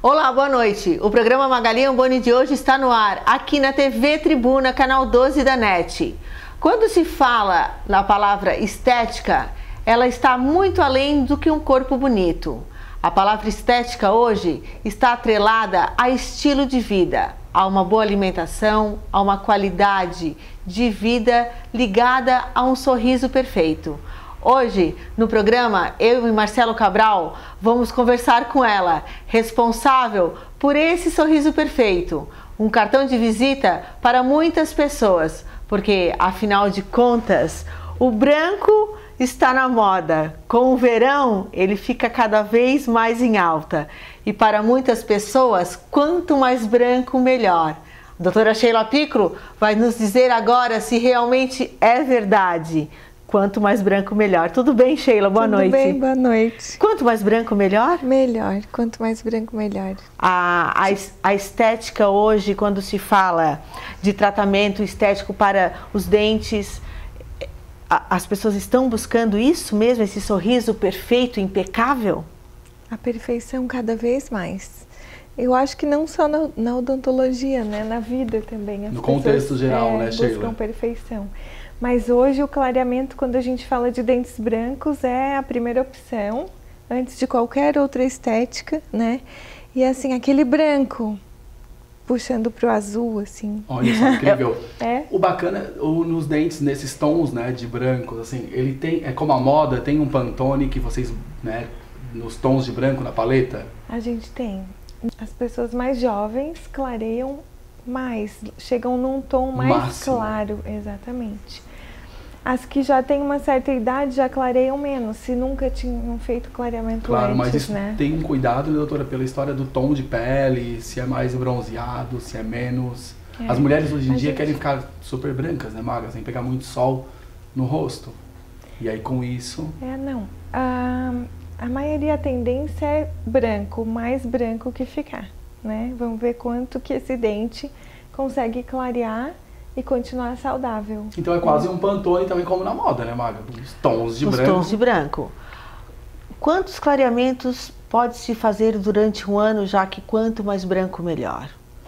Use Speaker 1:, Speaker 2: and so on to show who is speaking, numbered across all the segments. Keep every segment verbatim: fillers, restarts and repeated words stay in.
Speaker 1: Olá, boa noite. O programa Magali Amboni de hoje está no ar, aqui na T V Tribuna, canal doze da NET. Quando se fala na palavra estética, ela está muito além do que um corpo bonito. A palavra estética hoje está atrelada a estilo de vida, a uma boa alimentação, a uma qualidade de vida ligada a um sorriso perfeito. Hoje, no programa, eu e Marcelo Cabral vamos conversar com ela, responsável por esse sorriso perfeito, um cartão de visita para muitas pessoas, porque, afinal de contas, o branco está na moda. Com o verão, ele fica cada vez mais em alta. E para muitas pessoas, quanto mais branco, melhor. A doutora Sheila Piccolo vai nos dizer agora se realmente é verdade. Quanto mais branco, melhor. Tudo bem, Sheila? Boa
Speaker 2: Tudo
Speaker 1: noite.
Speaker 2: Tudo bem, boa noite.
Speaker 1: Quanto mais branco, melhor?
Speaker 2: Melhor. Quanto mais branco, melhor.
Speaker 1: A, a, a estética hoje, quando se fala de tratamento estético para os dentes, a, as pessoas estão buscando isso mesmo, esse sorriso perfeito, impecável?
Speaker 2: A perfeição cada vez mais. Eu acho que não só na, na odontologia, né? Na vida também. As
Speaker 3: no
Speaker 2: pessoas,
Speaker 3: contexto geral,
Speaker 2: é,
Speaker 3: né, Sheila?
Speaker 2: Buscam perfeição. Mas hoje o clareamento, quando a gente fala de dentes brancos, é a primeira opção, antes de qualquer outra estética, né? E assim, aquele branco, puxando pro azul, assim.
Speaker 3: Olha só, incrível.
Speaker 2: É.
Speaker 3: O bacana, o, nos dentes, nesses tons, né, de brancos, assim, ele tem, é como a moda, tem um Pantone que vocês, né, nos tons de branco, na paleta?
Speaker 2: A gente tem. As pessoas mais jovens clareiam mais, chegam num tom mais
Speaker 3: Máximo.
Speaker 2: claro, exatamente. As que já têm uma certa idade já clareiam menos, se nunca tinham feito clareamento
Speaker 3: Claro,
Speaker 2: antes,
Speaker 3: mas isso
Speaker 2: né?
Speaker 3: tem um cuidado, né, doutora, pela história do tom de pele, se é mais bronzeado, se é menos.
Speaker 2: É.
Speaker 3: As mulheres hoje em
Speaker 2: A
Speaker 3: dia
Speaker 2: gente...
Speaker 3: querem ficar super brancas, né, magras, sem pegar muito sol no rosto. E aí com isso...
Speaker 2: É, não. A, a maioria, a tendência é branco, mais branco que ficar, né? Vamos ver quanto que esse dente consegue clarear e continuar saudável.
Speaker 3: Então é quase um Pantone também como na moda, né, Maga? Os tons de
Speaker 1: Os
Speaker 3: branco.
Speaker 1: tons de branco. Quantos clareamentos pode-se fazer durante um ano, já que quanto mais branco, melhor?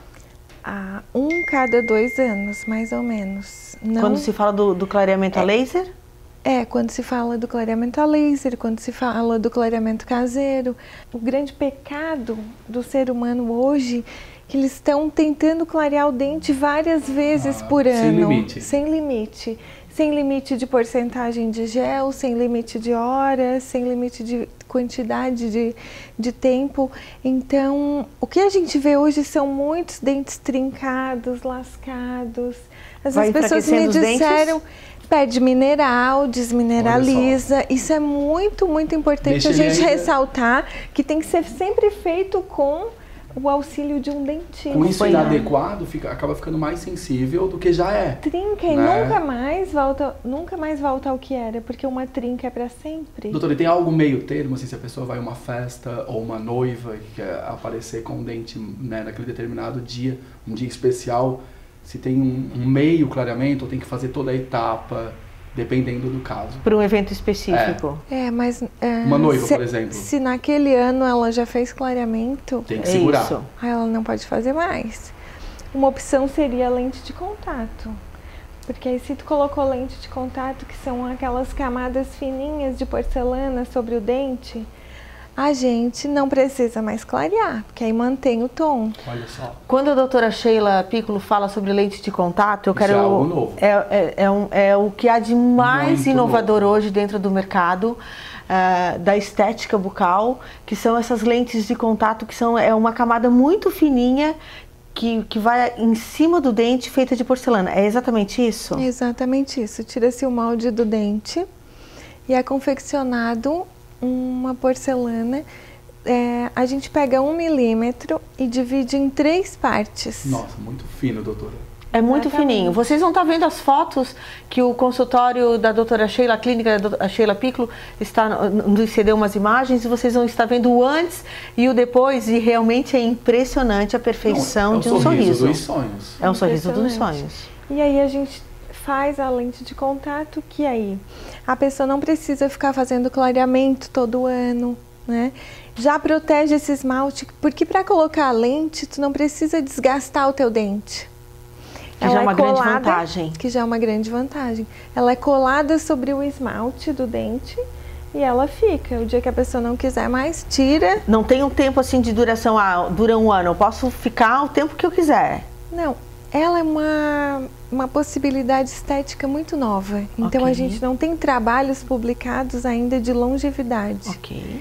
Speaker 2: Ah, um cada dois anos, mais ou menos. Não...
Speaker 1: Quando se fala do, do clareamento
Speaker 2: é,
Speaker 1: a laser?
Speaker 2: É, quando se fala do clareamento a laser, quando se fala do clareamento caseiro. O grande pecado do ser humano hoje que eles estão tentando clarear o dente várias vezes ah, por ano.
Speaker 3: Sem limite.
Speaker 2: Sem limite. Sem limite de porcentagem de gel, sem limite de horas, sem limite de quantidade de, de tempo. Então, o que a gente vê hoje são muitos dentes trincados, lascados. As
Speaker 1: Vai
Speaker 2: pessoas me disseram...
Speaker 1: Dentes?
Speaker 2: Pede mineral, desmineraliza. Isso é muito, muito importante Deixa a gente ainda... ressaltar que tem que ser sempre feito com o auxílio de um dentista.
Speaker 3: Com isso inadequado, fica, acaba ficando mais sensível do que já é.
Speaker 2: Trinca e né? nunca mais volta, nunca mais volta ao que era, porque uma trinca é para sempre.
Speaker 3: Doutora, e tem algo meio termo, assim, se a pessoa vai a uma festa ou uma noiva que quer aparecer com um dente, né, naquele determinado dia, um dia especial, se tem um, um meio clareamento ou tem que fazer toda a etapa, dependendo do caso.
Speaker 1: Para um evento específico.
Speaker 2: É, é mas... É,
Speaker 3: uma noiva,
Speaker 2: se,
Speaker 3: por exemplo.
Speaker 2: Se naquele ano ela já fez clareamento...
Speaker 3: Tem que segurar.
Speaker 1: Isso.
Speaker 2: Ela não pode fazer mais. Uma opção seria a lente de contato. Porque aí se tu colocou lente de contato, que são aquelas camadas fininhas de porcelana sobre o dente... A gente não precisa mais clarear, porque aí mantém o tom.
Speaker 3: Olha só.
Speaker 1: Quando a doutora Sheila Piccolo fala sobre lente de contato, eu
Speaker 3: Isso
Speaker 1: quero...
Speaker 3: é algo novo.
Speaker 1: É, é, é, um, é o que há de mais
Speaker 3: Muito
Speaker 1: inovador
Speaker 3: novo.
Speaker 1: hoje dentro do mercado uh, da estética bucal, que são essas lentes de contato, que são, é uma camada muito fininha, que, que vai em cima do dente, feita de porcelana. É exatamente isso?
Speaker 2: É exatamente isso. Tira-se o molde do dente e é confeccionado uma porcelana, é, a gente pega um milímetro e divide em três partes.
Speaker 3: Nossa, muito fino, doutora.
Speaker 1: É muito Exatamente. fininho. Vocês vão estar vendo as fotos que o consultório da doutora Sheila, a clínica da doutora Sheila Piccolo, está, nos cedeu umas imagens e vocês vão estar vendo o antes e o depois, e realmente é impressionante a perfeição Não, é de um sorriso.
Speaker 3: É um sorriso dos sonhos.
Speaker 1: É um sorriso dos sonhos.
Speaker 2: E aí a gente faz a lente de contato, que aí a pessoa não precisa ficar fazendo clareamento todo ano, né? Já protege esse esmalte, porque para colocar a lente, tu não precisa desgastar o teu dente.
Speaker 1: Que já é uma grande vantagem.
Speaker 2: Que já é uma grande vantagem. Ela é colada sobre o esmalte do dente e ela fica. O dia que a pessoa não quiser mais, tira.
Speaker 1: Não tem um tempo assim de duração, ah, dura um ano. Eu posso ficar o tempo que eu quiser.
Speaker 2: Não, ela é uma, uma possibilidade estética muito nova. Então
Speaker 1: Ok.
Speaker 2: a gente não tem trabalhos publicados ainda de longevidade.
Speaker 1: Ok.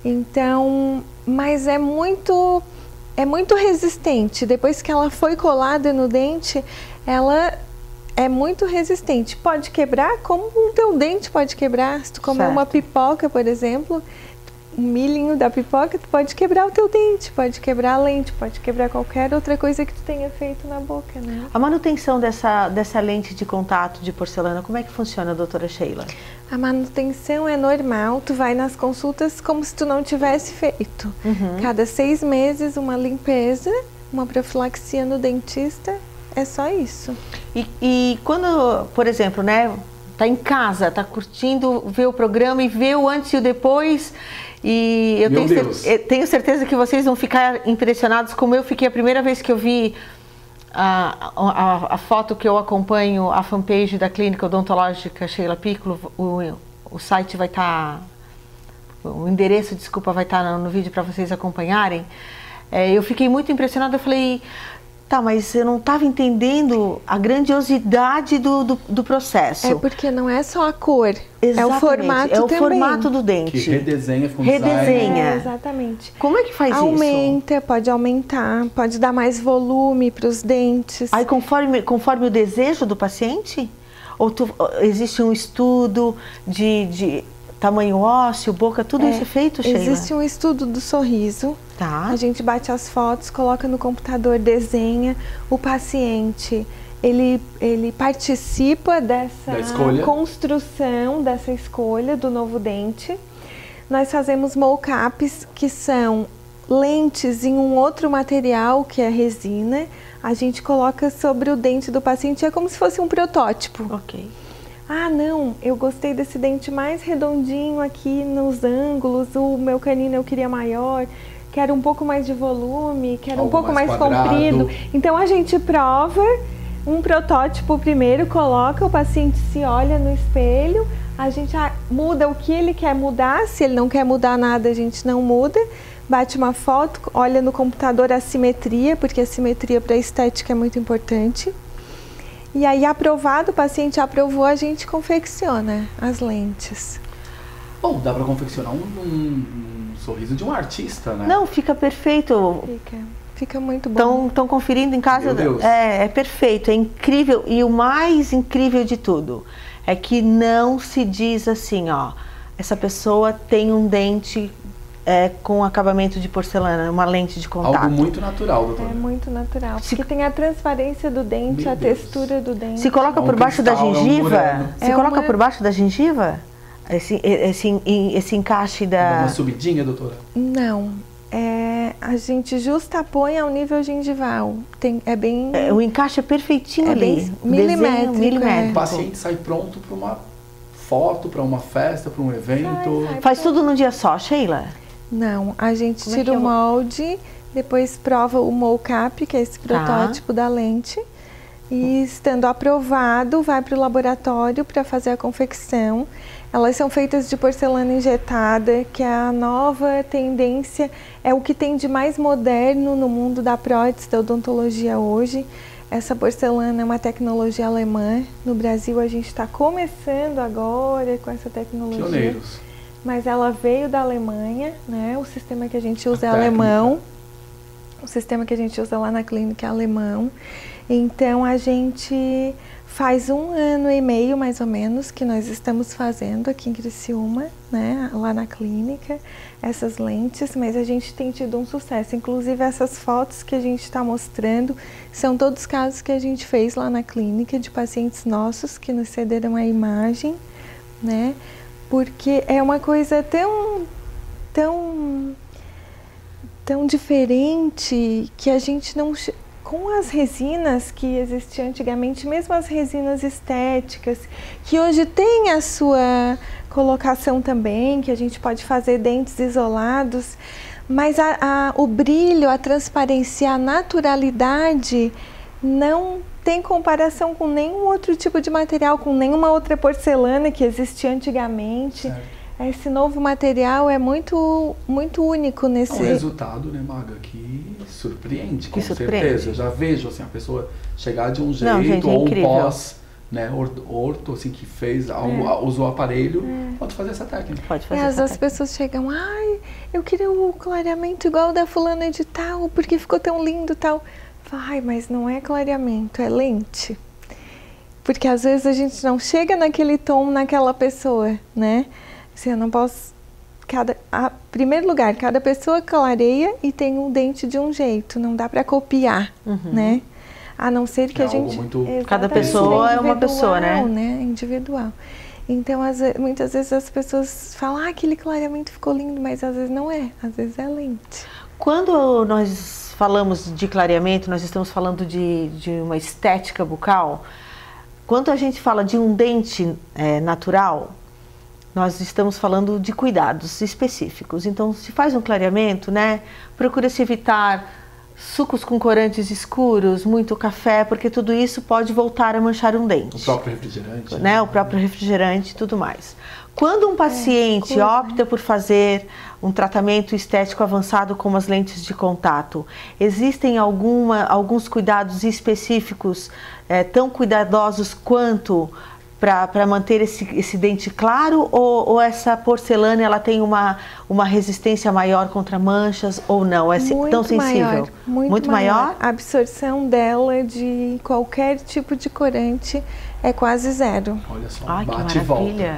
Speaker 2: Então, mas é muito, é muito resistente. Depois que ela foi colada no dente, ela é muito resistente. Pode quebrar, como o teu dente pode quebrar. Se tu comer
Speaker 1: Certo.
Speaker 2: uma pipoca, por exemplo, um milhinho da pipoca, tu pode quebrar o teu dente, pode quebrar a lente, pode quebrar qualquer outra coisa que tu tenha feito na boca, né?
Speaker 1: A manutenção dessa, dessa lente de contato de porcelana, como é que funciona, doutora Sheila?
Speaker 2: A manutenção é normal, tu vai nas consultas como se tu não tivesse feito.
Speaker 1: Uhum.
Speaker 2: Cada seis meses uma limpeza, uma profilaxia no dentista, é só isso.
Speaker 1: E, e quando, por exemplo, né, tá em casa, tá curtindo, vê o programa e vê o antes e o depois, e eu
Speaker 3: Meu
Speaker 1: tenho,
Speaker 3: Deus.
Speaker 1: cer eu tenho certeza que vocês vão ficar impressionados como eu fiquei a primeira vez que eu vi a, a, a foto que eu acompanho, a fanpage da Clínica Odontológica Sheila Piccolo. O, o site vai estar, tá, o endereço, desculpa, vai estar tá no, no vídeo para vocês acompanharem. É, eu fiquei muito impressionada, eu falei, tá, mas eu não estava entendendo a grandiosidade do, do, do processo.
Speaker 2: É porque não é só a cor,
Speaker 1: Exatamente,
Speaker 2: é o formato
Speaker 1: é o
Speaker 2: também.
Speaker 1: formato do dente.
Speaker 3: Que redesenha com
Speaker 1: Redesenha.
Speaker 2: É, exatamente.
Speaker 1: Como é que faz isso?
Speaker 2: Aumenta, pode aumentar, pode dar mais volume para os dentes.
Speaker 1: Aí conforme, conforme o desejo do paciente? Ou tu, existe um estudo de, de tamanho ósseo, boca, tudo isso é feito, Sheila?
Speaker 2: Existe um estudo do sorriso.
Speaker 1: Tá.
Speaker 2: A gente bate as fotos, coloca no computador, desenha. O paciente, ele, ele participa dessa
Speaker 3: Da escolha.
Speaker 2: construção, dessa escolha do novo dente. Nós fazemos mockups, que são lentes em um outro material, que é resina. A gente coloca sobre o dente do paciente, é como se fosse um protótipo.
Speaker 1: Ok.
Speaker 2: Ah, não, eu gostei desse dente mais redondinho aqui nos ângulos, o meu canino eu queria maior, quero um pouco mais de volume, quero
Speaker 3: Algo
Speaker 2: um pouco mais,
Speaker 3: mais
Speaker 2: mais comprido.
Speaker 3: quadrado.
Speaker 2: Então a gente prova um protótipo primeiro, coloca, o paciente se olha no espelho, a gente muda o que ele quer mudar, se ele não quer mudar nada, a gente não muda, bate uma foto, olha no computador a simetria, porque a simetria para a estética é muito importante. E aí, aprovado, o paciente aprovou, a gente confecciona as lentes.
Speaker 3: Bom, dá pra confeccionar um, um, um sorriso de um artista, né?
Speaker 1: Não, fica perfeito.
Speaker 2: Fica, fica muito bom.
Speaker 1: Estão conferindo em casa.
Speaker 3: Meu Deus.
Speaker 1: É, é perfeito, é incrível. E o mais incrível de tudo é que não se diz assim, ó, essa pessoa tem um dente é, com acabamento de porcelana, uma lente de contato.
Speaker 3: Algo muito natural, doutora.
Speaker 2: É muito natural,
Speaker 1: Se-
Speaker 2: porque tem a transparência do dente,
Speaker 3: Meu
Speaker 2: a
Speaker 3: Deus.
Speaker 2: textura do dente.
Speaker 1: Se coloca
Speaker 3: É um
Speaker 1: por baixo da
Speaker 3: cristal, é um
Speaker 1: gengiva?
Speaker 3: moreno.
Speaker 1: Se
Speaker 2: É
Speaker 1: coloca
Speaker 2: uma-
Speaker 1: por baixo da gengiva? Esse, esse, esse encaixe
Speaker 3: Dá uma
Speaker 1: da...
Speaker 3: subidinha, doutora?
Speaker 2: Não, é, a gente justapõe ao nível gengival. Tem, é bem...
Speaker 1: É, o encaixe é perfeitinho
Speaker 2: É
Speaker 1: ali.
Speaker 2: bem
Speaker 1: Desenho
Speaker 2: milimétrico,
Speaker 3: O
Speaker 1: milimétrico.
Speaker 3: paciente sai pronto para uma foto, para uma festa, para um evento.
Speaker 2: Sai, sai.
Speaker 1: Faz tudo num dia só, Sheila?
Speaker 2: Não, a gente
Speaker 1: Como é
Speaker 2: tira
Speaker 1: que é
Speaker 2: o
Speaker 1: o-
Speaker 2: molde, depois prova o mockup, que é esse
Speaker 1: Tá.
Speaker 2: protótipo da lente. E estando aprovado, vai para o laboratório para fazer a confecção. Elas são feitas de porcelana injetada, que é a nova tendência, é o que tem de mais moderno no mundo da prótese, da odontologia hoje. Essa porcelana é uma tecnologia alemã. No Brasil a gente está começando agora com essa tecnologia.
Speaker 3: Pioneiros.
Speaker 2: Mas ela veio da Alemanha, né? O sistema que a gente usa
Speaker 3: A
Speaker 2: é
Speaker 3: técnica.
Speaker 2: alemão. O sistema que a gente usa lá na clínica é alemão. Então a gente faz um ano e meio mais ou menos que nós estamos fazendo aqui em Criciúma, né? Lá na clínica, essas lentes, mas a gente tem tido um sucesso. Inclusive essas fotos que a gente está mostrando são todos casos que a gente fez lá na clínica de pacientes nossos que nos cederam a imagem, né? Porque é uma coisa tão, tão, tão diferente que a gente não... com as resinas que existiam antigamente, mesmo as resinas estéticas, que hoje tem a sua colocação também, que a gente pode fazer dentes isolados, mas a, a, o brilho, a transparência, a naturalidade não tem comparação com nenhum outro tipo de material, com nenhuma outra porcelana que existia antigamente. Certo. Esse novo material é muito, muito único nesse...
Speaker 3: É um resultado, né, Maga, que surpreende, com
Speaker 1: que surpreende.
Speaker 3: certeza. Eu já vejo, assim, a pessoa chegar de um jeito,
Speaker 1: Não, gente, é
Speaker 3: ou
Speaker 1: incrível.
Speaker 3: um pós, né, orto, assim, que fez, algo,
Speaker 2: É.
Speaker 3: usou o aparelho,
Speaker 2: É.
Speaker 3: pode fazer essa técnica.
Speaker 1: Pode fazer
Speaker 2: É, às
Speaker 1: essa
Speaker 2: vezes as pessoas chegam, ai, eu queria o clareamento igual o da fulana de tal, porque ficou tão lindo tal. Ai, mas não é clareamento, é lente. Porque às vezes a gente não chega naquele tom naquela pessoa, né? Assim, eu não posso... Cada, a, primeiro lugar, cada pessoa clareia e tem um dente de um jeito, não dá para copiar,
Speaker 1: Uhum.
Speaker 2: né? A não ser que
Speaker 3: É
Speaker 2: a gente...
Speaker 3: muito...
Speaker 1: Cada
Speaker 2: Exatamente,
Speaker 1: pessoa é uma pessoa, né?
Speaker 2: individual, né? Individual. Então, às vezes, muitas vezes as pessoas falam, ah, aquele clareamento ficou lindo, mas às vezes não é, às vezes é lente.
Speaker 1: Quando nós falamos de clareamento, nós estamos falando de, de uma estética bucal. Quando a gente fala de um dente é, natural, nós estamos falando de cuidados específicos. Então, se faz um clareamento, né, procura-se evitar sucos com corantes escuros, muito café, porque tudo isso pode voltar a manchar um dente.
Speaker 3: O próprio refrigerante.
Speaker 1: Né, o próprio refrigerante e tudo mais. Quando um paciente
Speaker 2: é,
Speaker 1: opta por fazer um tratamento estético avançado como as lentes de contato, existem alguma, alguns cuidados específicos é, tão cuidadosos quanto para manter esse, esse dente claro, ou, ou essa porcelana ela tem uma, uma resistência maior contra manchas ou não? É
Speaker 2: muito
Speaker 1: tão sensível?
Speaker 2: Maior, muito,
Speaker 1: muito
Speaker 2: maior.
Speaker 1: maior?
Speaker 2: A absorção dela de qualquer tipo de corante é quase zero.
Speaker 3: Olha só,
Speaker 1: Ai, que
Speaker 3: bate e volta.
Speaker 1: maravilha!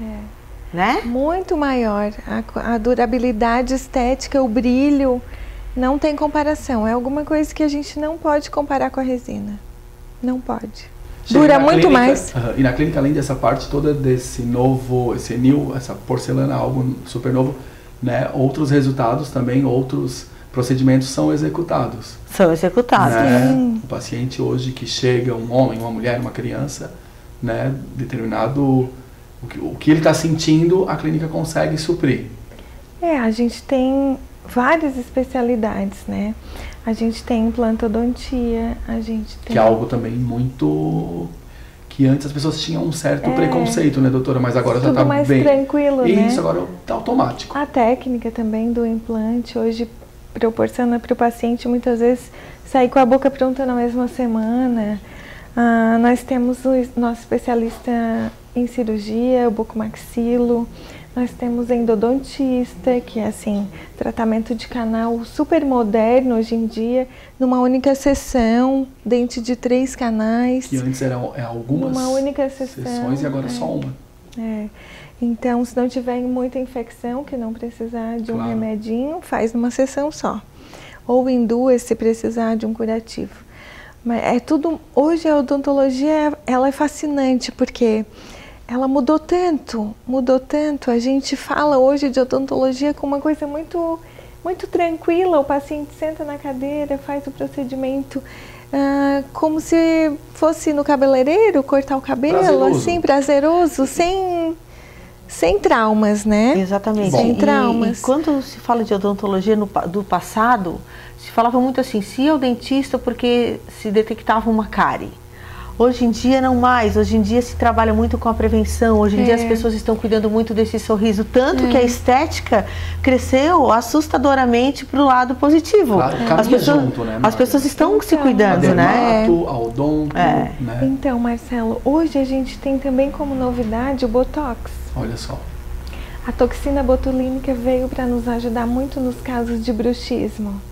Speaker 2: É.
Speaker 1: Né?
Speaker 2: Muito maior. A, a durabilidade estética, o brilho, não tem comparação. É alguma coisa que a gente não pode comparar com a resina. Não pode.
Speaker 3: Chega
Speaker 2: Dura
Speaker 3: na
Speaker 2: muito
Speaker 3: clínica,
Speaker 2: mais.
Speaker 3: uh, e na clínica, além dessa parte toda desse novo, esse new, essa porcelana, algo super novo, né? Outros resultados também, outros procedimentos são executados.
Speaker 1: São executados.
Speaker 3: Né?
Speaker 2: Sim.
Speaker 3: O paciente hoje que chega, um homem, uma mulher, uma criança, né? Determinado, o que, o que ele está sentindo, a clínica consegue suprir.
Speaker 2: É, a gente tem várias especialidades, né? A gente tem implantodontia, a gente tem...
Speaker 3: Que é algo também muito... Que antes as pessoas tinham um certo
Speaker 2: É.
Speaker 3: preconceito, né, doutora? Mas agora já
Speaker 2: Tudo
Speaker 3: está
Speaker 2: mais
Speaker 3: bem...
Speaker 2: tranquilo, né?
Speaker 3: Isso, agora está automático.
Speaker 2: A técnica também do implante hoje proporciona para o paciente muitas vezes sair com a boca pronta na mesma semana. Ah, nós temos o nosso especialista em cirurgia, o bucomaxilo. Nós temos endodontista, que é assim, tratamento de canal super moderno hoje em dia, numa única sessão, dente de três canais.
Speaker 3: Que antes eram é, algumas
Speaker 2: numa única sessão,
Speaker 3: sessões e agora
Speaker 2: é.
Speaker 3: só uma.
Speaker 2: É. Então, se não tiver muita infecção, que não precisar de um
Speaker 3: Claro.
Speaker 2: remedinho, faz numa sessão só. Ou em duas, se precisar de um curativo. Mas é tudo... Hoje a odontologia, ela é fascinante, porque ela mudou tanto, mudou tanto. A gente fala hoje de odontologia com uma coisa muito, muito tranquila. O paciente senta na cadeira, faz o procedimento ah, como se fosse no cabeleireiro, cortar o cabelo,
Speaker 3: Prazeroso.
Speaker 2: assim, prazeroso, sem, sem traumas, né?
Speaker 1: Exatamente.
Speaker 2: Sem
Speaker 1: E-
Speaker 2: traumas.
Speaker 1: E, quando se fala de odontologia no, pa- do passado, se falava muito assim, se ia ao dentista porque se detectava uma cárie. Hoje em dia não mais, hoje em dia se trabalha muito com a prevenção, hoje em
Speaker 2: É.
Speaker 1: dia as pessoas estão cuidando muito desse sorriso, tanto
Speaker 2: É.
Speaker 1: que a estética cresceu assustadoramente para o lado positivo.
Speaker 3: Claro,
Speaker 1: as
Speaker 3: caminha
Speaker 1: pessoas,
Speaker 3: junto, né,
Speaker 1: as
Speaker 3: Marta?
Speaker 1: pessoas estão se
Speaker 2: Então,
Speaker 3: A
Speaker 1: cuidando, né?
Speaker 3: dermato, a odonto,
Speaker 1: É.
Speaker 3: né?
Speaker 2: Então, Marcelo, hoje a gente tem também como novidade o Botox.
Speaker 3: Olha só.
Speaker 2: A toxina botulínica veio para nos ajudar muito nos casos de bruxismo,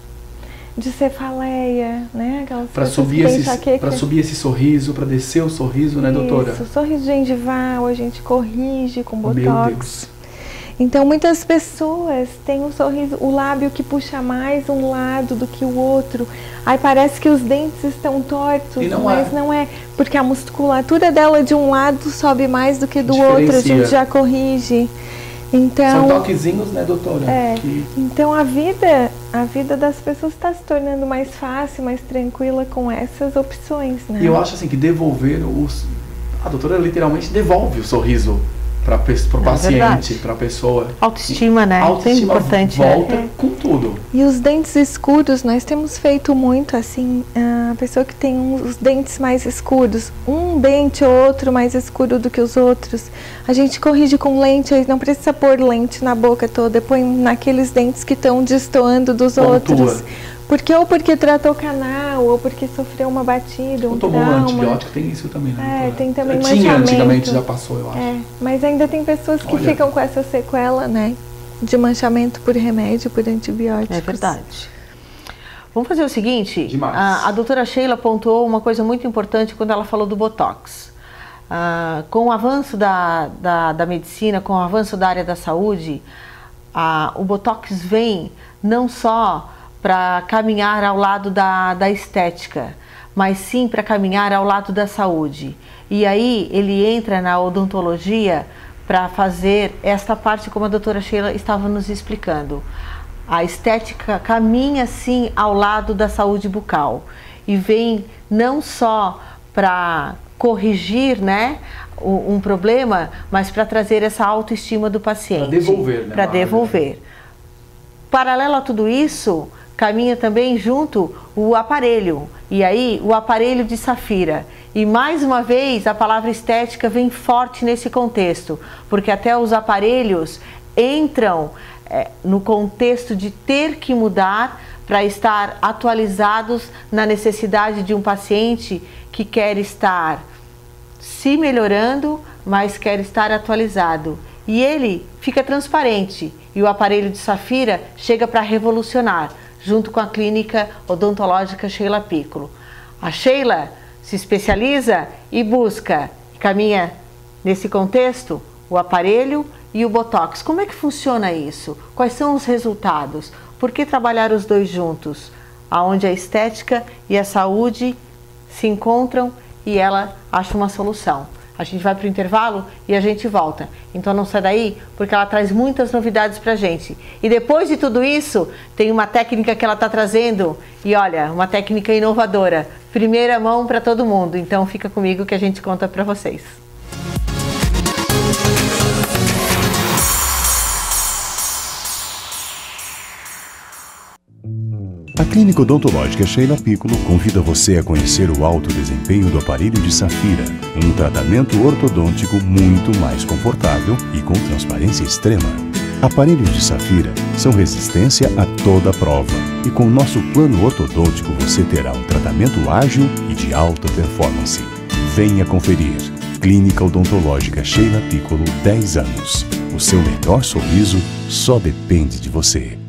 Speaker 2: de cefaleia, né? Aquelas
Speaker 3: Para
Speaker 2: pessoas
Speaker 3: subir,
Speaker 2: que têm
Speaker 3: esse,
Speaker 2: enxaqueca.
Speaker 3: pra subir esse sorriso, para descer o sorriso, né, doutora?
Speaker 2: Isso, sorriso gengival, a gente corrige com
Speaker 3: Meu
Speaker 2: Botox.
Speaker 3: Deus.
Speaker 2: Então, muitas pessoas têm um sorriso, o lábio que puxa mais um lado do que o outro. Aí parece que os dentes estão tortos,
Speaker 3: E não
Speaker 2: mas
Speaker 3: é.
Speaker 2: não é. Porque a musculatura dela de um lado sobe mais do que do outro, a
Speaker 3: Diferencia.
Speaker 2: gente já corrige. Então,
Speaker 3: São toquezinhos, né, doutora?
Speaker 2: É.
Speaker 3: Que
Speaker 2: então a vida a vida das pessoas está se tornando mais fácil, mais tranquila com essas opções, né?
Speaker 3: E eu acho assim que devolver os... A doutora literalmente devolve o sorriso para o paciente, para a pessoa.
Speaker 1: Autoestima, né?
Speaker 3: Autoestima
Speaker 1: Isso é importante.
Speaker 3: volta
Speaker 2: é.
Speaker 3: com tudo.
Speaker 2: E os dentes escuros, nós temos feito muito assim, a pessoa que tem um, os dentes mais escuros, um dente ou outro mais escuro do que os outros, a gente corrige com lente, aí não precisa pôr lente na boca toda, põe naqueles dentes que estão destoando dos
Speaker 3: Pontua.
Speaker 2: outros. Porque ou porque tratou canal, ou porque sofreu uma batida, um
Speaker 3: Ou tomou um
Speaker 2: trauma.
Speaker 3: antibiótico, tem isso também, né?
Speaker 2: É, tem também
Speaker 3: Tinha
Speaker 2: manchamento.
Speaker 3: antigamente, já passou, eu acho.
Speaker 2: É, mas ainda tem pessoas que
Speaker 3: Olha.
Speaker 2: ficam com essa sequela, né? De manchamento por remédio, por antibióticos.
Speaker 1: É verdade. Vamos fazer o seguinte,
Speaker 3: Demais.
Speaker 1: a, a doutora Sheila pontuou uma coisa muito importante quando ela falou do Botox. Ah, com o avanço da, da, da medicina, com o avanço da área da saúde, a, o Botox vem não só para caminhar ao lado da, da estética, mas sim para caminhar ao lado da saúde. E aí ele entra na odontologia para fazer esta parte como a doutora Sheila estava nos explicando. A estética caminha sim ao lado da saúde bucal e vem não só para corrigir, né, um problema, mas para trazer essa autoestima do paciente.
Speaker 3: Para devolver, né?
Speaker 1: Para devolver. Paralelo a tudo isso, caminha também junto o aparelho, e aí o aparelho de Safira. E mais uma vez a palavra estética vem forte nesse contexto, porque até os aparelhos entram é, no contexto de ter que mudar para estar atualizados na necessidade de um paciente que quer estar se melhorando, mas quer estar atualizado. E ele fica transparente, e o aparelho de Safira chega para revolucionar, junto com a clínica odontológica Sheila Piccolo. A Sheila se especializa e busca, caminha nesse contexto, o aparelho e o Botox. Como é que funciona isso? Quais são os resultados? Por que trabalhar os dois juntos? Aonde a estética e a saúde se encontram e ela acha uma solução. A gente vai para o intervalo e a gente volta. Então não sai daí, porque ela traz muitas novidades para a gente. E depois de tudo isso, tem uma técnica que ela está trazendo. E olha, uma técnica inovadora. Primeira mão para todo mundo. Então fica comigo que a gente conta para vocês.
Speaker 4: A Clínica Odontológica Sheila Piccolo convida você a conhecer o alto desempenho do aparelho de Safira, um tratamento ortodôntico muito mais confortável e com transparência extrema. Aparelhos de Safira são resistência a toda prova e com nosso plano ortodôntico você terá um tratamento ágil e de alta performance. Venha conferir. Clínica Odontológica Sheila Piccolo, dez anos. O seu melhor sorriso só depende de você.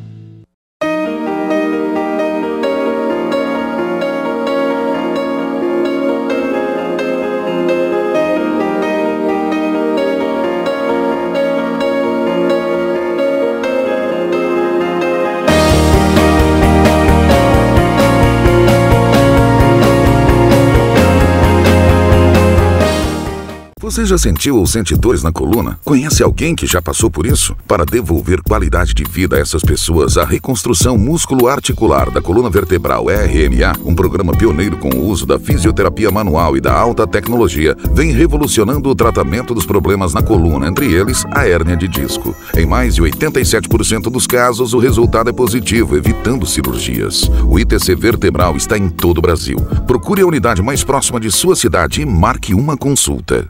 Speaker 5: Você já sentiu ou sente dores na coluna? Conhece alguém que já passou por isso? Para devolver qualidade de vida a essas pessoas, a reconstrução músculo-articular da coluna vertebral R M A, um programa pioneiro com o uso da fisioterapia manual e da alta tecnologia, vem revolucionando o tratamento dos problemas na coluna, entre eles a hérnia de disco. Em mais de oitenta e sete por cento dos casos, o resultado é positivo, evitando cirurgias. O I T C Vertebral está em todo o Brasil. Procure a unidade mais próxima de sua cidade e marque uma consulta.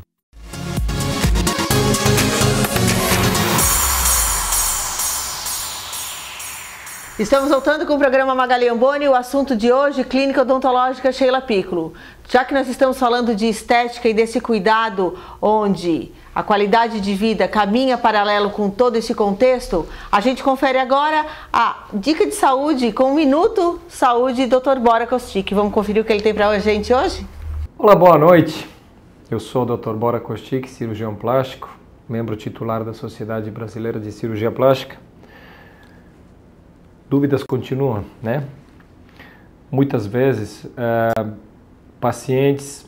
Speaker 1: Estamos voltando com o programa Magali Amboni, o assunto de hoje, Clínica Odontológica Sheila Piccolo. Já que nós estamos falando de estética e desse cuidado onde a qualidade de vida caminha paralelo com todo esse contexto, a gente confere agora a dica de saúde com o Minuto Saúde, doutor Bora Kostic. Vamos conferir o que ele tem para a gente hoje?
Speaker 6: Olá, boa noite. Eu sou o doutor Bora Kostic, cirurgião plástico, membro titular da Sociedade Brasileira de Cirurgia Plástica. Dúvidas continuam, né? Muitas vezes, uh, pacientes,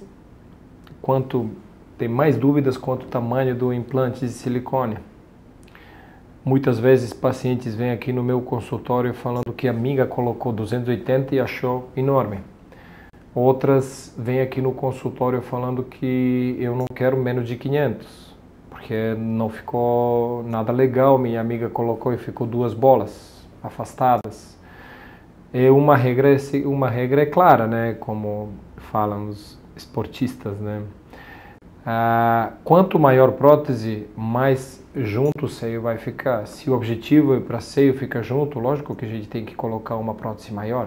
Speaker 6: quanto tem mais dúvidas quanto o tamanho do implante de silicone. Muitas vezes pacientes vêm aqui no meu consultório falando que a amiga colocou duzentos e oitenta e achou enorme. Outras vêm aqui no consultório falando que eu não quero menos de quinhentos, porque não ficou nada legal, minha amiga colocou e ficou duas bolas afastadas. E uma regra, uma regra é clara, né? Como falam os esportistas, né? Ah, quanto maior prótese, mais junto o seio vai ficar. Se o objetivo é para seio ficar junto, lógico que a gente tem que colocar uma prótese maior.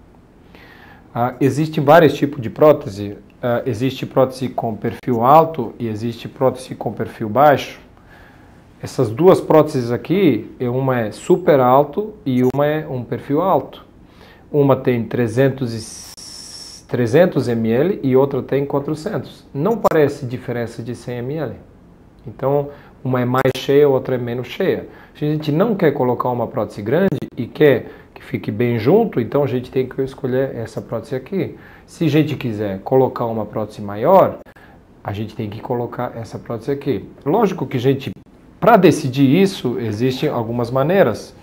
Speaker 6: Ah, existem vários tipos de prótese. Ah, existe prótese com perfil alto e existe prótese com perfil baixo. Essas duas próteses aqui, uma é super alto e uma é um perfil alto. Uma tem trezentos mililitros e outra tem quatrocentos. Não parece diferença de cem mililitros. Então, uma é mais cheia, outra é menos cheia. Se a gente não quer colocar uma prótese grande e quer que fique bem junto, então a gente tem que escolher essa prótese aqui. Se a gente quiser colocar uma prótese maior, a gente tem que colocar essa prótese aqui. Lógico que a gente, para decidir isso, existem algumas maneiras.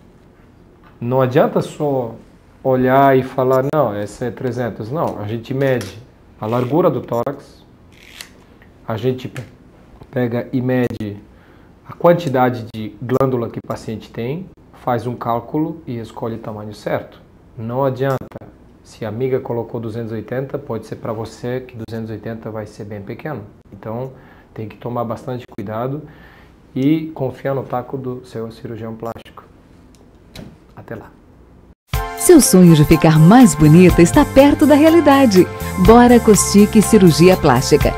Speaker 6: Não adianta só olhar e falar, não, essa é trezentos. Não, a gente mede a largura do tórax, a gente pega e mede a quantidade de glândula que o paciente tem, faz um cálculo e escolhe o tamanho certo. Não adianta. Se a amiga colocou duzentos e oitenta, pode ser para você que duzentos e oitenta vai ser bem pequeno. Então, tem que tomar bastante cuidado e confiar no taco do seu cirurgião plástico. Até lá.
Speaker 7: Seu sonho de ficar mais bonita está perto da realidade. Bora Costique Cirurgia Plástica.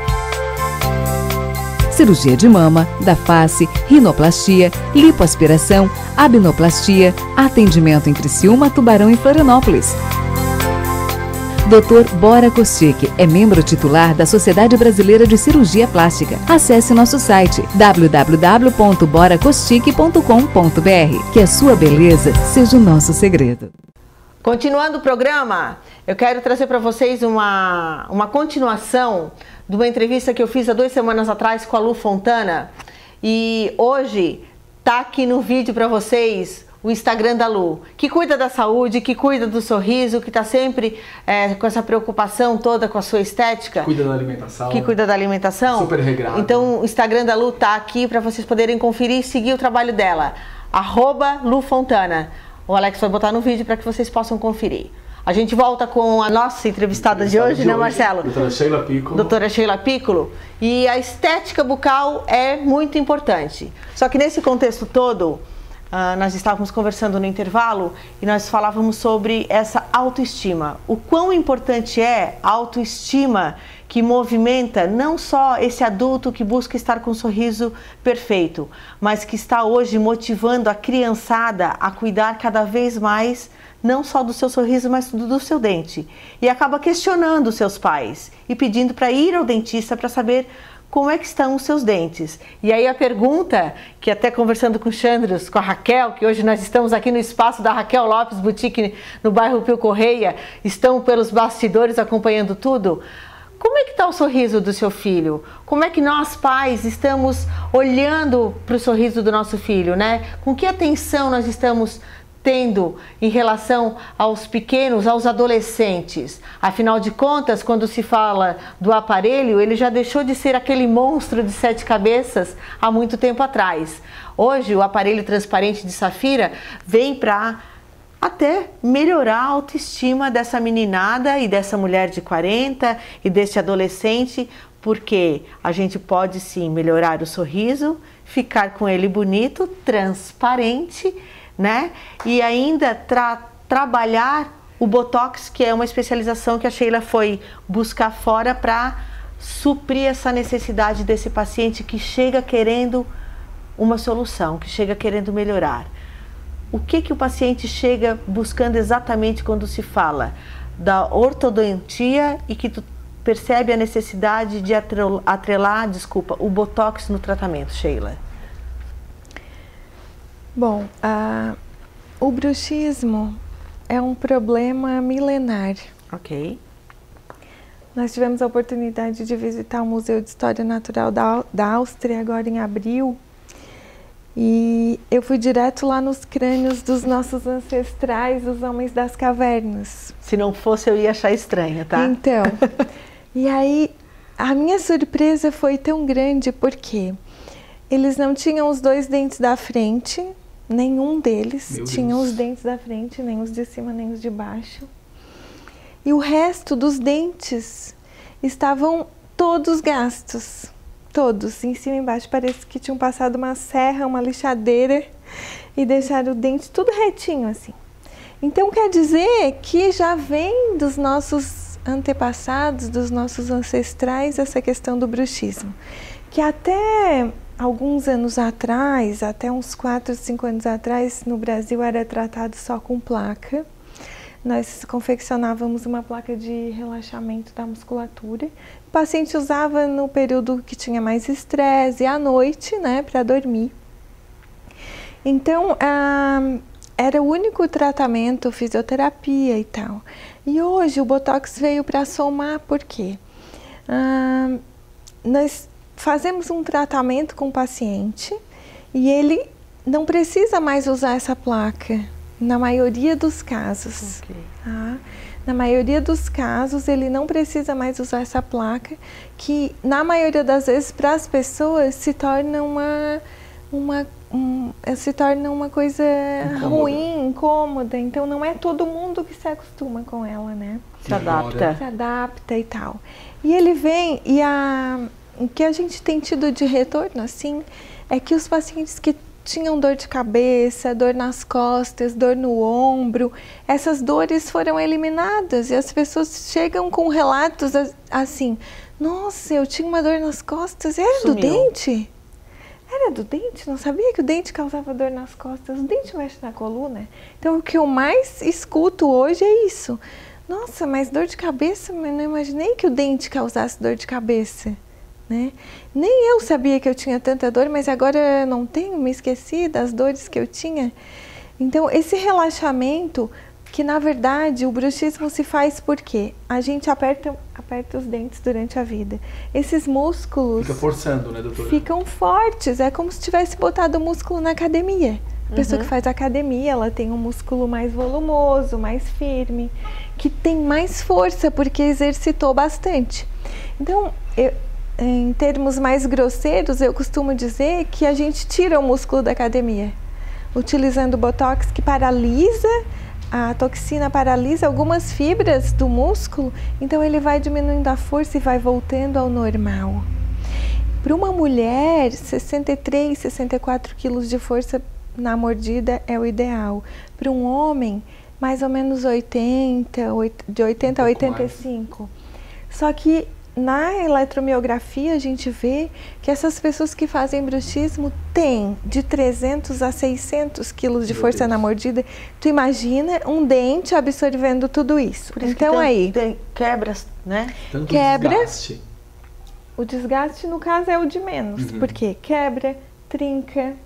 Speaker 7: Cirurgia de mama, da face, rinoplastia, lipoaspiração, abnoplastia, atendimento em Criciúma, Tubarão e Florianópolis. doutor Bora Costique é membro titular da Sociedade Brasileira de Cirurgia Plástica. Acesse nosso site w w w ponto bora costique ponto com ponto b r. Que a sua beleza seja o nosso segredo.
Speaker 1: Continuando o programa, eu quero trazer para vocês uma, uma continuação de uma entrevista que eu fiz há duas semanas atrás com a Lu Fontana. E hoje tá aqui no vídeo para vocês o Instagram da Lu, que cuida da saúde, que cuida do sorriso, que está sempre é, com essa preocupação toda com a sua estética.
Speaker 3: Cuida da alimentação.
Speaker 1: Que cuida da alimentação.
Speaker 3: Super regrado.
Speaker 1: Então o Instagram da Lu tá aqui para vocês poderem conferir e seguir o trabalho dela. Arroba Lu Fontana. O Alex vai botar no vídeo para que vocês possam conferir. A gente volta com a nossa entrevistada de hoje, de né, hoje, Marcelo?
Speaker 3: Doutora Sheila Piccolo.
Speaker 1: Doutora Sheila Piccolo. E a estética bucal é muito importante. Só que nesse contexto todo, uh, nós estávamos conversando no intervalo e nós falávamos sobre essa autoestima. O quão importante é a autoestima que movimenta não só esse adulto que busca estar com um sorriso perfeito, mas que está hoje motivando a criançada a cuidar cada vez mais, não só do seu sorriso, mas do, do seu dente. E acaba questionando os seus pais e pedindo para ir ao dentista para saber como é que estão os seus dentes. E aí a pergunta, que até conversando com o Chandros, com a Raquel, que hoje nós estamos aqui no espaço da Raquel Lopes Boutique, no bairro Pio Correia, estão pelos bastidores acompanhando tudo. Como é que está o sorriso do seu filho? Como é que nós, pais, estamos olhando para o sorriso do nosso filho, né? Com que atenção nós estamos tendo em relação aos pequenos, aos adolescentes? Afinal de contas, quando se fala do aparelho, ele já deixou de ser aquele monstro de sete cabeças há muito tempo atrás. Hoje, o aparelho transparente de Safira vem para até melhorar a autoestima dessa meninada e dessa mulher de quarenta e deste adolescente, porque a gente pode sim melhorar o sorriso, ficar com ele bonito, transparente, né? E ainda tra trabalhar o Botox, que é uma especialização que a Sheila foi buscar fora para suprir essa necessidade desse paciente que chega querendo uma solução, que chega querendo melhorar. O que que o paciente chega buscando exatamente quando se fala da ortodontia e que tu percebe a necessidade de atrelar, desculpa, o Botox no tratamento, Sheila?
Speaker 2: Bom, uh, o bruxismo é um problema milenar.
Speaker 1: Ok.
Speaker 2: Nós tivemos a oportunidade de visitar o Museu de História Natural da, da Áustria agora em abril. E eu fui direto lá nos crânios dos nossos ancestrais, os homens das cavernas.
Speaker 1: Se não fosse, eu ia achar estranho, tá?
Speaker 2: Então, e aí a minha surpresa foi tão grande porque eles não tinham os dois dentes da frente, nenhum deles
Speaker 3: Meu
Speaker 2: tinha
Speaker 3: Deus.
Speaker 2: os dentes da frente, nem os de cima, nem os de baixo. E o resto dos dentes estavam todos gastos. Todos, em cima e embaixo, parece que tinham passado uma serra, uma lixadeira e deixaram o dente tudo retinho assim. Então quer dizer que já vem dos nossos antepassados, dos nossos ancestrais, essa questão do bruxismo. Que até alguns anos atrás, até uns quatro, cinco anos atrás, no Brasil era tratado só com placa. Nós confeccionávamos uma placa de relaxamento da musculatura. O paciente usava no período que tinha mais estresse e à noite, né, para dormir. Então, ah, era o único tratamento, fisioterapia e tal. E hoje o Botox veio para somar, por quê? Ah, nós fazemos um tratamento com o paciente e ele não precisa mais usar essa placa. Na maioria dos casos,
Speaker 1: Okay.
Speaker 2: tá? Na maioria dos casos, ele não precisa mais usar essa placa, que na maioria das vezes para as pessoas se torna uma, uma, um, se torna uma coisa
Speaker 3: Incômoda.
Speaker 2: ruim, incômoda. Então não é todo mundo que se acostuma com ela, né?
Speaker 1: Se adapta.
Speaker 2: Se adapta e tal. E ele vem, e a, o que a gente tem tido de retorno, assim, é que os pacientes que tinham dor de cabeça, dor nas costas, dor no ombro, essas dores foram eliminadas e as pessoas chegam com relatos assim, nossa, eu tinha uma dor nas costas, era
Speaker 1: Sumiu.
Speaker 2: do dente? Era do dente? Não sabia que o dente causava dor nas costas, o dente mexe na coluna. Então o que eu mais escuto hoje é isso. Nossa, mas dor de cabeça, mas não imaginei que o dente causasse dor de cabeça. Né? Nem eu sabia que eu tinha tanta dor, mas agora eu não tenho, me esqueci das dores que eu tinha. Então, esse relaxamento, que na verdade o bruxismo se faz porque a gente aperta, aperta os dentes durante a vida. Esses músculos
Speaker 3: Fica forçando, né, doutora?
Speaker 2: ficam fortes, é como se tivesse botado o músculo na academia. A pessoa
Speaker 1: Uhum.
Speaker 2: que faz academia, ela tem um músculo mais volumoso, mais firme, que tem mais força porque exercitou bastante. Então, eu... em termos mais grosseiros, eu costumo dizer que a gente tira o músculo da academia, utilizando o Botox, que paralisa, a toxina paralisa algumas fibras do músculo, então ele vai diminuindo a força e vai voltando ao normal. Para uma mulher, sessenta e três, sessenta e quatro quilos de força na mordida é o ideal. Para um homem, mais ou menos oitenta, de oitenta a oitenta e cinco. Só que na eletromiografia a gente vê que essas pessoas que fazem bruxismo têm de trezentos a seiscentos quilos de
Speaker 3: Meu
Speaker 2: força
Speaker 3: Deus.
Speaker 2: na mordida. Tu imagina um dente absorvendo tudo isso.
Speaker 1: Por isso
Speaker 2: Então
Speaker 1: que tem,
Speaker 2: aí,
Speaker 1: tem quebras, né?
Speaker 3: Tanto
Speaker 2: quebra.
Speaker 3: desgaste.
Speaker 2: o desgaste no caso é o de menos,
Speaker 3: Uhum.
Speaker 2: porque quebra, trinca,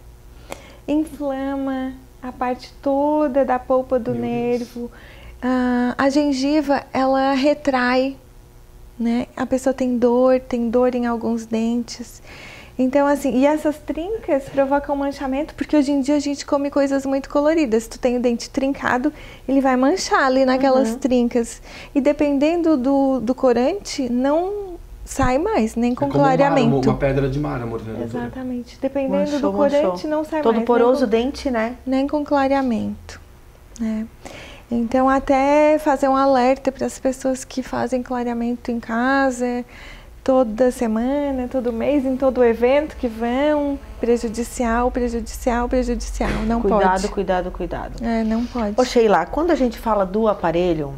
Speaker 2: inflama a parte toda da polpa do
Speaker 3: Meu
Speaker 2: nervo. Ah, a gengiva, ela retrai, né? A pessoa tem dor, tem dor em alguns dentes. Então, assim, e essas trincas provocam manchamento, porque hoje em dia a gente come coisas muito coloridas. Se tu tem o dente trincado, ele vai manchar ali naquelas
Speaker 1: Uhum.
Speaker 2: trincas. E dependendo do, do corante, não sai mais, nem com
Speaker 3: É como um
Speaker 2: clareamento.
Speaker 3: mármore, uma pedra de mármore, né, doutora?
Speaker 2: Exatamente. Dependendo
Speaker 1: Manchou,
Speaker 2: do corante,
Speaker 1: manchou.
Speaker 2: não sai
Speaker 1: Todo
Speaker 2: mais.
Speaker 1: poroso o
Speaker 2: nem
Speaker 1: dente, né?
Speaker 2: com, nem com clareamento. Né? Então, até fazer um alerta para as pessoas que fazem clareamento em casa, toda semana, todo mês, em todo evento que vão, prejudicial, prejudicial, prejudicial. Não
Speaker 1: Cuidado,
Speaker 2: pode.
Speaker 1: cuidado, cuidado.
Speaker 2: É, não pode.
Speaker 1: Ô Sheila, quando a gente fala do aparelho,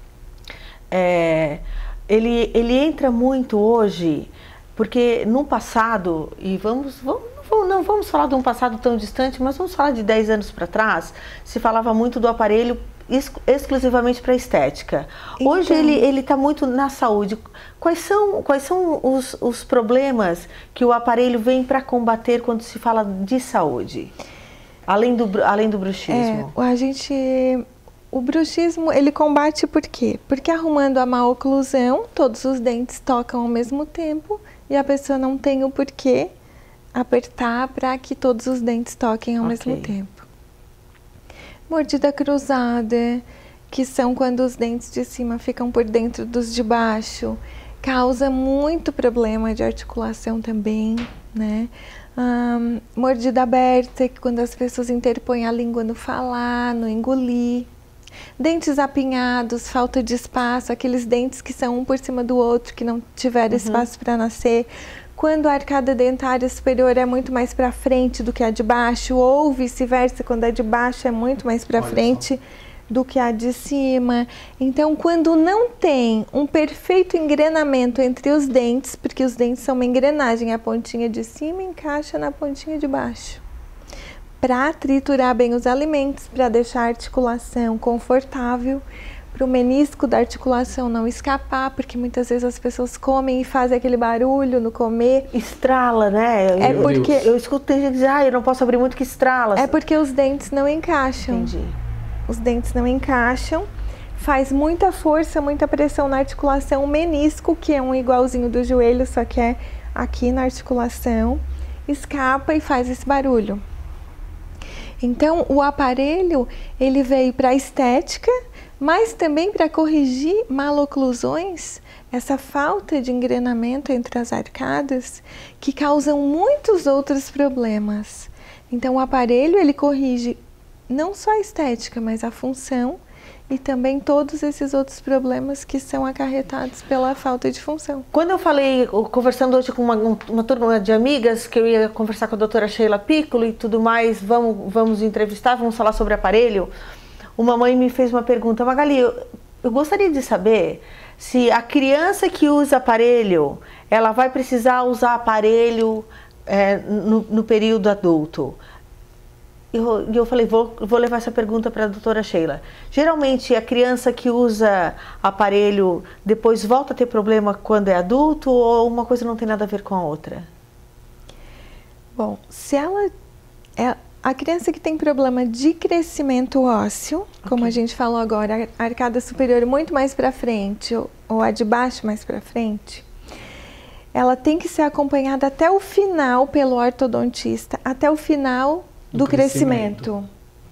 Speaker 1: é, ele, ele entra muito hoje, porque no passado, e vamos, vamos, não, não vamos falar de um passado tão distante, mas vamos falar de dez anos para trás, se falava muito do aparelho ex exclusivamente para estética. Hoje
Speaker 2: Então.
Speaker 1: ele está muito na saúde. Quais são, quais são os, os problemas que o aparelho vem para combater quando se fala de saúde? Além do, além do bruxismo.
Speaker 2: É, a gente, o bruxismo, ele combate por quê? Porque arrumando a má oclusão, todos os dentes tocam ao mesmo tempo e a pessoa não tem o porquê apertar para que todos os dentes toquem ao
Speaker 1: Ok.
Speaker 2: mesmo tempo. Mordida cruzada, que são quando os dentes de cima ficam por dentro dos de baixo, causa muito problema de articulação também, né? Hum, mordida aberta, que quando as pessoas interpõem a língua no falar, no engolir. Dentes apinhados, falta de espaço, aqueles dentes que são um por cima do outro, que não tiveram
Speaker 1: Uhum.
Speaker 2: espaço para nascer. Quando a arcada dentária superior é muito mais para frente do que a de baixo, ou vice-versa, quando a de baixo é muito mais para
Speaker 3: Olha
Speaker 2: frente do que a de cima. Então, quando não tem um perfeito engrenamento entre os dentes, porque os dentes são uma engrenagem, a pontinha de cima encaixa na pontinha de baixo, para triturar bem os alimentos, para deixar a articulação confortável, para o menisco da articulação não escapar, porque muitas vezes as pessoas comem e fazem aquele barulho no comer.
Speaker 1: Estrala, né?
Speaker 2: É
Speaker 1: eu,
Speaker 2: porque
Speaker 1: eu escuto tem gente dizer, ah, eu não posso abrir muito que estrala.
Speaker 2: é porque os dentes não encaixam.
Speaker 1: Entendi.
Speaker 2: Os dentes não encaixam, faz muita força, muita pressão na articulação. O menisco, que é um igualzinho do joelho, só que é aqui na articulação, escapa e faz esse barulho. Então, o aparelho, ele veio para a estética, mas também para corrigir maloclusões, essa falta de engrenamento entre as arcadas, que causam muitos outros problemas. Então, o aparelho, ele corrige não só a estética, mas a função e também todos esses outros problemas que são acarretados pela falta de função.
Speaker 1: Quando eu falei, conversando hoje com uma, uma turma de amigas, que eu ia conversar com a doutora Sheila Piccolo e tudo mais, vamos, vamos entrevistar, vamos falar sobre aparelho, uma mãe me fez uma pergunta, Magali, eu, eu gostaria de saber se a criança que usa aparelho, ela vai precisar usar aparelho é, no, no período adulto. E eu, eu falei, vou, vou levar essa pergunta para a doutora Sheila. Geralmente, a criança que usa aparelho depois volta a ter problema quando é adulto ou uma coisa não tem nada a ver com a outra?
Speaker 2: Bom, se ela é a criança que tem problema de crescimento ósseo, como
Speaker 1: Ok.
Speaker 2: a gente falou agora, a arcada superior muito mais para frente ou, ou a de baixo mais para frente, ela tem que ser acompanhada até o final pelo ortodontista, até o final do,
Speaker 3: Do
Speaker 2: crescimento.
Speaker 3: crescimento.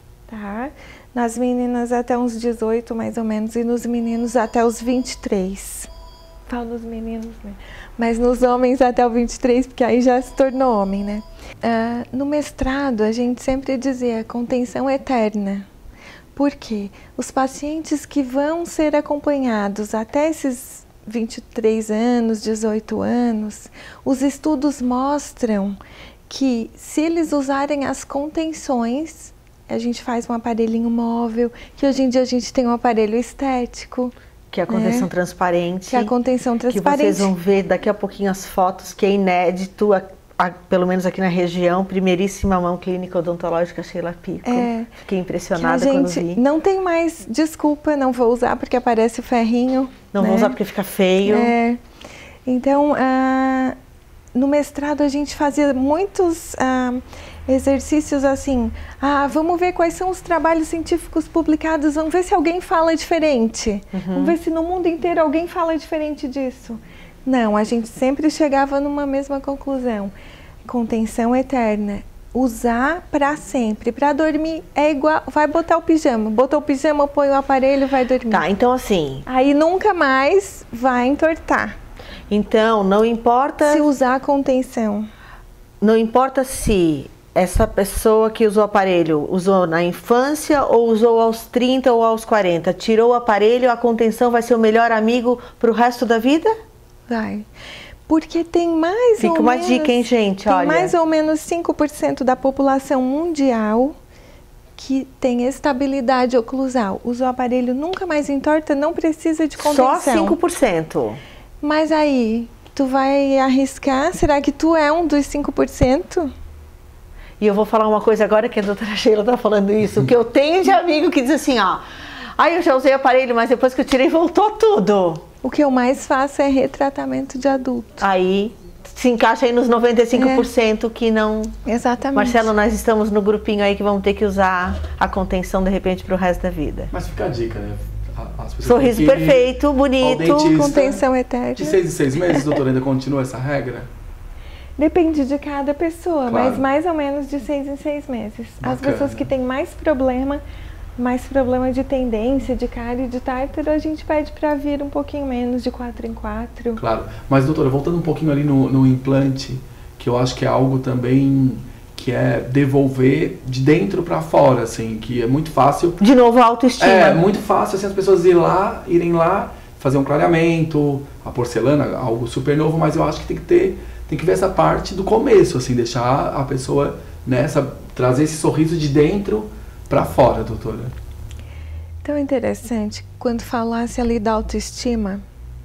Speaker 2: Tá? Nas meninas até uns dezoito mais ou menos e nos meninos até os vinte e três. Falo nos meninos, né? Mas nos homens até o vinte e três, porque aí já se tornou homem, né? Uh, no mestrado, a gente sempre dizia contenção eterna. Por quê? Os pacientes que vão ser acompanhados até esses vinte e três anos, dezoito anos, os estudos mostram que se eles usarem as contenções, a gente faz um aparelhinho móvel, que hoje em dia a gente tem um aparelho estético.
Speaker 1: Que é a contenção
Speaker 2: né?
Speaker 1: transparente.
Speaker 2: Que é a contenção transparente.
Speaker 1: Que vocês vão ver daqui a pouquinho as fotos, que é inédito, a, a, pelo menos aqui na região, primeiríssima mão clínica odontológica Sheila Piccolo. É, Fiquei impressionada
Speaker 2: que a
Speaker 1: quando
Speaker 2: gente
Speaker 1: vi.
Speaker 2: Não tem mais desculpa, não vou usar porque aparece o ferrinho.
Speaker 1: Não
Speaker 2: né?
Speaker 1: vou usar porque fica feio.
Speaker 2: É. Então, ah, no mestrado a gente fazia muitos ah, exercícios assim, ah, vamos ver quais são os trabalhos científicos publicados, vamos ver se alguém fala diferente, uhum. vamos ver se no mundo inteiro alguém fala diferente disso. Não, a gente sempre chegava numa mesma conclusão, contenção eterna, usar para sempre, para dormir é igual, vai botar o pijama, botou o pijama, põe o aparelho, vai dormir.
Speaker 1: Tá, então assim...
Speaker 2: Aí nunca mais vai entortar.
Speaker 1: Então, não importa...
Speaker 2: Se usar a contenção.
Speaker 1: Não importa se essa pessoa que usou o aparelho usou na infância ou usou aos trinta ou aos quarenta, tirou o aparelho, a contenção vai ser o melhor amigo para o resto da vida?
Speaker 2: Vai. Porque tem mais
Speaker 1: Fica
Speaker 2: ou
Speaker 1: uma
Speaker 2: menos...
Speaker 1: dica, hein, gente?
Speaker 2: Tem
Speaker 1: Olha.
Speaker 2: mais ou menos cinco por cento da população mundial que tem estabilidade oclusal. Usa o aparelho, nunca mais entorta, não precisa de contenção.
Speaker 1: Só cinco por cento?
Speaker 2: Mas aí, tu vai arriscar? Será que tu é um dos cinco por cento?
Speaker 1: E eu vou falar uma coisa agora que a doutora Sheila tá falando isso, o que eu tenho de amigo que diz assim, ó, aí eu já usei o aparelho, mas depois que eu tirei voltou tudo.
Speaker 2: O que eu mais faço é retratamento de adulto.
Speaker 1: Aí se encaixa aí nos noventa e cinco por cento é. que não...
Speaker 2: Exatamente.
Speaker 1: Marcelo, nós estamos no grupinho aí que vamos ter que usar a contenção de repente para o resto da vida.
Speaker 3: Mas fica a dica, né?
Speaker 1: Sorriso perfeito, bonito,
Speaker 2: contenção eterna.
Speaker 3: De seis em seis meses, doutora, ainda continua essa regra?
Speaker 2: Depende de cada pessoa,
Speaker 3: Claro.
Speaker 2: mas mais ou menos de seis em seis meses. As
Speaker 3: Bacana.
Speaker 2: pessoas que têm mais problema, mais problema de tendência, de cárie, de tártaro, a gente pede para vir um pouquinho menos, de quatro em quatro.
Speaker 3: Claro. Mas, doutora, voltando um pouquinho ali no, no implante, que eu acho que é algo também que é devolver de dentro para fora, assim, que é muito fácil.
Speaker 1: De novo, a autoestima.
Speaker 3: É muito fácil assim, as pessoas ir lá, irem lá, fazer um clareamento, a porcelana, algo super novo, mas eu acho que tem que ter, tem que ver essa parte do começo, assim, deixar a pessoa nessa, trazer esse sorriso de dentro para fora, doutora.
Speaker 2: Tão interessante, quando falasse ali da autoestima,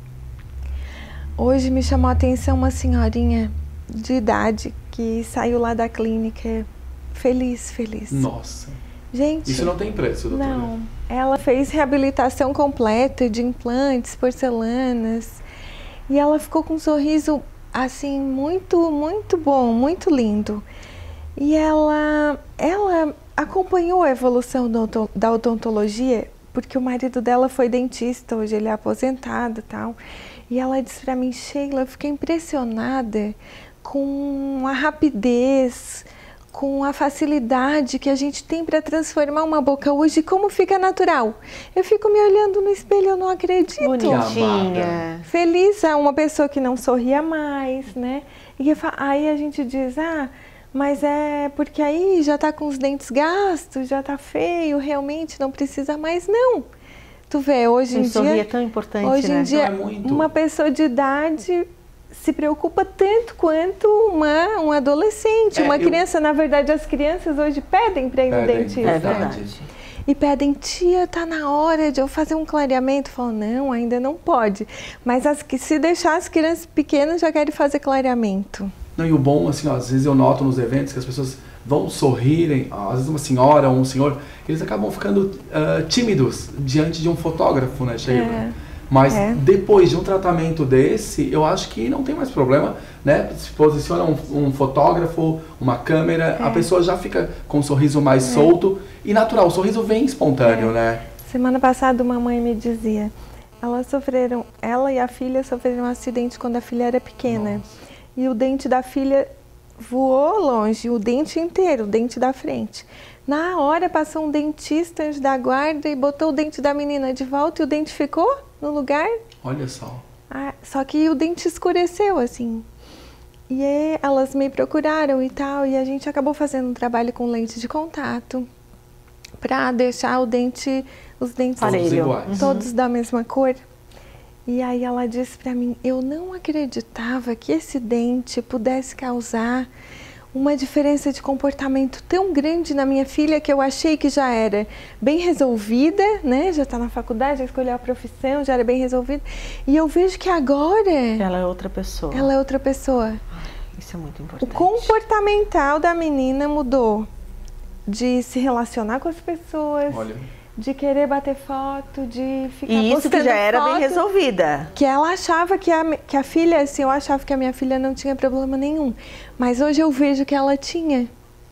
Speaker 2: hoje me chamou a atenção uma senhorinha de idade que saiu lá da clínica feliz, feliz.
Speaker 3: Nossa.
Speaker 2: Gente,
Speaker 3: Isso não tem preço, doutora.
Speaker 2: não. Ela fez reabilitação completa de implantes, porcelanas, e ela ficou com um sorriso assim muito, muito bom, muito lindo. E ela, ela acompanhou a evolução da odontologia, porque o marido dela foi dentista, hoje ele é aposentado e tal. E ela disse para mim, Sheila, eu fiquei impressionada com a rapidez, com a facilidade que a gente tem para transformar uma boca hoje, como fica natural. Eu fico me olhando no espelho, eu não acredito.
Speaker 1: Bonitinha.
Speaker 2: Feliz, é uma pessoa que não sorria mais, né? E aí a gente diz, ah, mas é porque aí já tá com os dentes gastos, já tá feio, realmente não precisa mais, não. Tu vê, hoje em dia...
Speaker 1: sorrir é tão importante,
Speaker 2: hoje
Speaker 1: né?
Speaker 2: em dia,
Speaker 3: Não é muito.
Speaker 2: uma pessoa de idade se preocupa tanto quanto uma, um adolescente,
Speaker 3: É,
Speaker 2: uma
Speaker 3: eu-
Speaker 2: criança. Na verdade, as crianças hoje pedem para ir no
Speaker 3: Pedem,
Speaker 2: dentista.
Speaker 1: É verdade.
Speaker 2: E pedem, tia, tá na hora de eu fazer um clareamento. Falam, não, ainda não pode. Mas as, que se deixar as crianças pequenas já querem fazer clareamento.
Speaker 3: Não, e o bom, assim, ó, às vezes eu noto nos eventos que as pessoas vão sorrirem, às vezes uma senhora ou um senhor, eles acabam ficando ah, tímidos diante de um fotógrafo, né, Sheila?
Speaker 2: É.
Speaker 3: Mas
Speaker 2: É.
Speaker 3: depois de um tratamento desse, eu acho que não tem mais problema, né? Se posiciona um, um fotógrafo, uma câmera, a pessoa já fica com um sorriso mais solto e natural. O sorriso vem espontâneo, né?
Speaker 2: Semana passada uma mãe me dizia, elas sofreram, ela e a filha sofreram um acidente quando a filha era pequena. E o dente da filha voou longe, o dente inteiro, o dente da frente. Na hora passou um dentista antes da guarda e botou o dente da menina de volta e o dente ficou no lugar.
Speaker 3: Olha só.
Speaker 2: Ah, só que o dente escureceu, assim. E aí, elas me procuraram e tal, e a gente acabou fazendo um trabalho com lente de contato para deixar o dente, os dentes
Speaker 3: Todos
Speaker 1: Parelho.
Speaker 3: iguais.
Speaker 2: todos da mesma cor. E aí ela disse para mim, eu não acreditava que esse dente pudesse causar uma diferença de comportamento tão grande na minha filha, que eu achei que já era bem resolvida, né? Já está na faculdade, já escolheu a profissão, já era bem resolvida. E eu vejo que agora
Speaker 1: Ela é outra pessoa.
Speaker 2: ela é outra pessoa.
Speaker 1: Isso é muito
Speaker 2: O
Speaker 1: importante.
Speaker 2: comportamental da menina mudou. De se relacionar com as pessoas,
Speaker 3: Olha.
Speaker 2: de querer bater foto, de ficar
Speaker 1: E isso que
Speaker 2: postando
Speaker 1: já era
Speaker 2: foto.
Speaker 1: bem resolvida.
Speaker 2: Que ela achava que a, que a filha, assim, eu achava que a minha filha não tinha problema nenhum. Mas hoje eu vejo que ela tinha.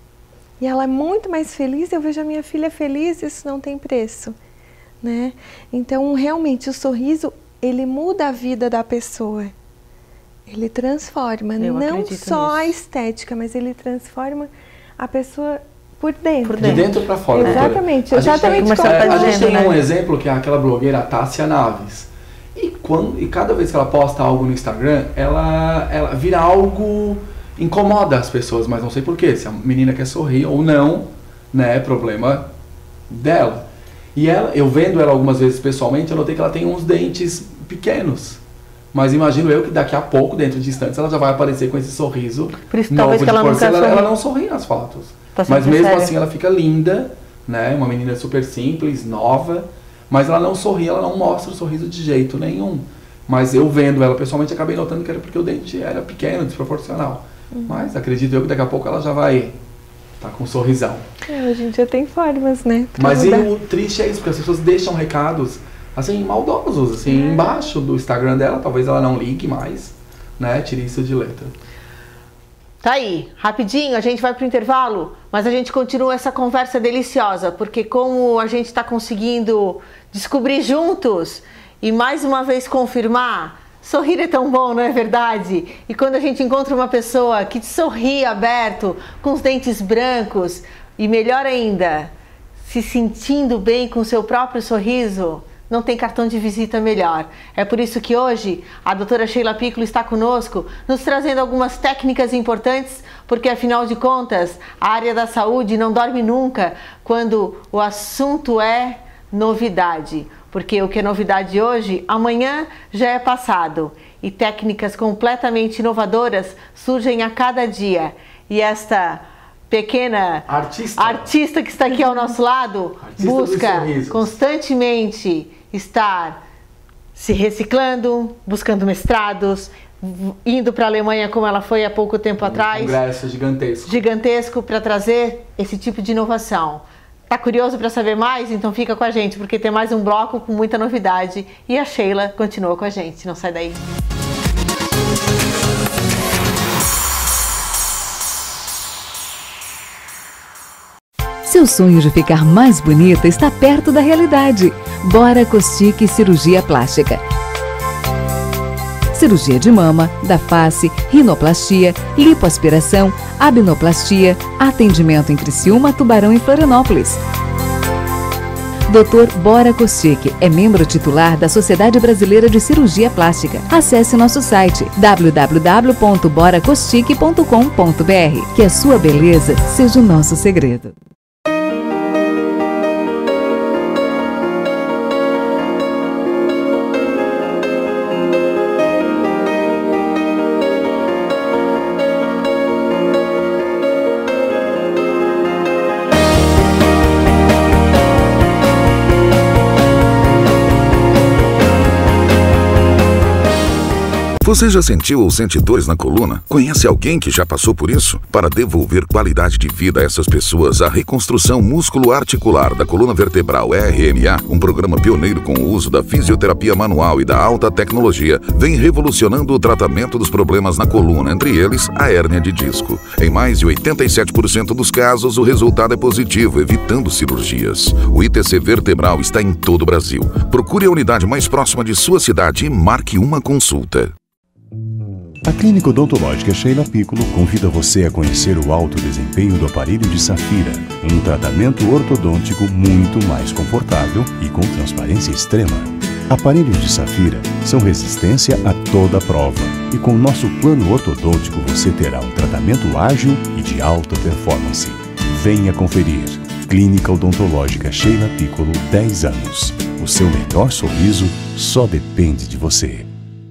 Speaker 2: E ela é muito mais feliz, eu vejo a minha filha feliz, isso não tem preço, né? Então, realmente, o sorriso, ele muda a vida da pessoa. Ele transforma,
Speaker 1: Eu
Speaker 2: não
Speaker 1: acredito
Speaker 2: só a
Speaker 1: nisso.
Speaker 2: estética, mas ele transforma a pessoa por dentro.
Speaker 1: Por
Speaker 3: De dentro para fora, doutora.
Speaker 2: Exatamente,
Speaker 3: A gente tem-
Speaker 2: exatamente
Speaker 1: como
Speaker 2: como
Speaker 1: ela tá
Speaker 3: É, a gente
Speaker 1: dizendo,
Speaker 3: tem
Speaker 1: né?
Speaker 3: um exemplo que é aquela blogueira Tássia Naves. E, quando, e cada vez que ela posta algo no Instagram, ela, ela vira algo, incomoda as pessoas, mas não sei porquê. Se a menina quer sorrir ou não, né, é problema dela. E ela, eu vendo ela algumas vezes pessoalmente, eu notei que ela tem uns dentes pequenos. Mas imagino eu que daqui a pouco, dentro de instantes, ela já vai aparecer com esse sorriso
Speaker 1: Por isso,
Speaker 3: novo
Speaker 1: talvez
Speaker 3: de
Speaker 1: que ela nunca
Speaker 3: porcelana.
Speaker 1: sorri.
Speaker 3: Ela não sorri nas fotos.
Speaker 1: Tá sempre
Speaker 3: Mas mesmo
Speaker 1: séria.
Speaker 3: assim ela fica linda, né? Uma menina super simples, nova, mas ela não sorri, ela não mostra o sorriso de jeito nenhum. Mas eu vendo ela pessoalmente acabei notando que era porque o dente era pequeno, desproporcional. Mas acredito eu que daqui a pouco ela já vai tá com um sorrisão.
Speaker 2: É, hoje em dia tem formas, né? pra
Speaker 3: Mas e
Speaker 2: mudar.
Speaker 3: o triste é isso, porque as pessoas deixam recados assim, maldosos, assim, embaixo do Instagram dela, talvez ela não ligue mais, né? Tire isso de letra.
Speaker 1: Tá aí, rapidinho, a gente vai pro intervalo, mas a gente continua essa conversa deliciosa, porque como a gente está conseguindo descobrir juntos e mais uma vez confirmar, Sorrir é tão bom, não é verdade? E quando a gente encontra uma pessoa que te sorri aberto, com os dentes brancos e melhor ainda, se sentindo bem com o seu próprio sorriso, não tem cartão de visita melhor. É por isso que hoje a doutora Sheila Piccolo está conosco, nos trazendo algumas técnicas importantes, porque afinal de contas, a área da saúde não dorme nunca quando o assunto é novidade. Porque o que é novidade hoje, amanhã já é passado. E técnicas completamente inovadoras surgem a cada dia. E esta pequena
Speaker 3: artista,
Speaker 1: artista que está aqui ao nosso lado, artista busca constantemente estar se reciclando, buscando mestrados, indo para a Alemanha como ela foi há pouco tempo um atrás.
Speaker 3: Congresso gigantesco.
Speaker 1: Gigantesco para trazer esse tipo de inovação. Tá curioso para saber mais? Então fica com a gente, porque tem mais um bloco com muita novidade e a Sheila continua com a gente. Não sai daí.
Speaker 7: Seu sonho de ficar mais bonita está perto da realidade. Bora Costique Cirurgia Plástica. Cirurgia de mama, da face, rinoplastia, lipoaspiração, abnoplastia, atendimento em Criciúma, Tubarão e Florianópolis. doutor Bora Costique é membro titular da Sociedade Brasileira de Cirurgia Plástica. Acesse nosso site w w w ponto bora costique ponto com ponto b r. Que a sua beleza seja o nosso segredo.
Speaker 5: Você já sentiu ou sente dores na coluna? Conhece alguém que já passou por isso? Para devolver qualidade de vida a essas pessoas, a reconstrução músculo-articular da coluna vertebral R M A, um programa pioneiro com o uso da fisioterapia manual e da alta tecnologia, vem revolucionando o tratamento dos problemas na coluna, entre eles a hérnia de disco. Em mais de oitenta e sete por cento dos casos, o resultado é positivo, evitando cirurgias. O I T C Vertebral está em todo o Brasil. Procure a unidade mais próxima de sua cidade e marque uma consulta.
Speaker 4: A Clínica Odontológica Sheila Piccolo convida você a conhecer o alto desempenho do aparelho de Safira, um tratamento ortodôntico muito mais confortável e com transparência extrema. Aparelhos de Safira são resistência a toda prova e com nosso plano ortodôntico você terá um tratamento ágil e de alta performance. Venha conferir. Clínica Odontológica Sheila Piccolo, dez anos. O seu melhor sorriso só depende de você.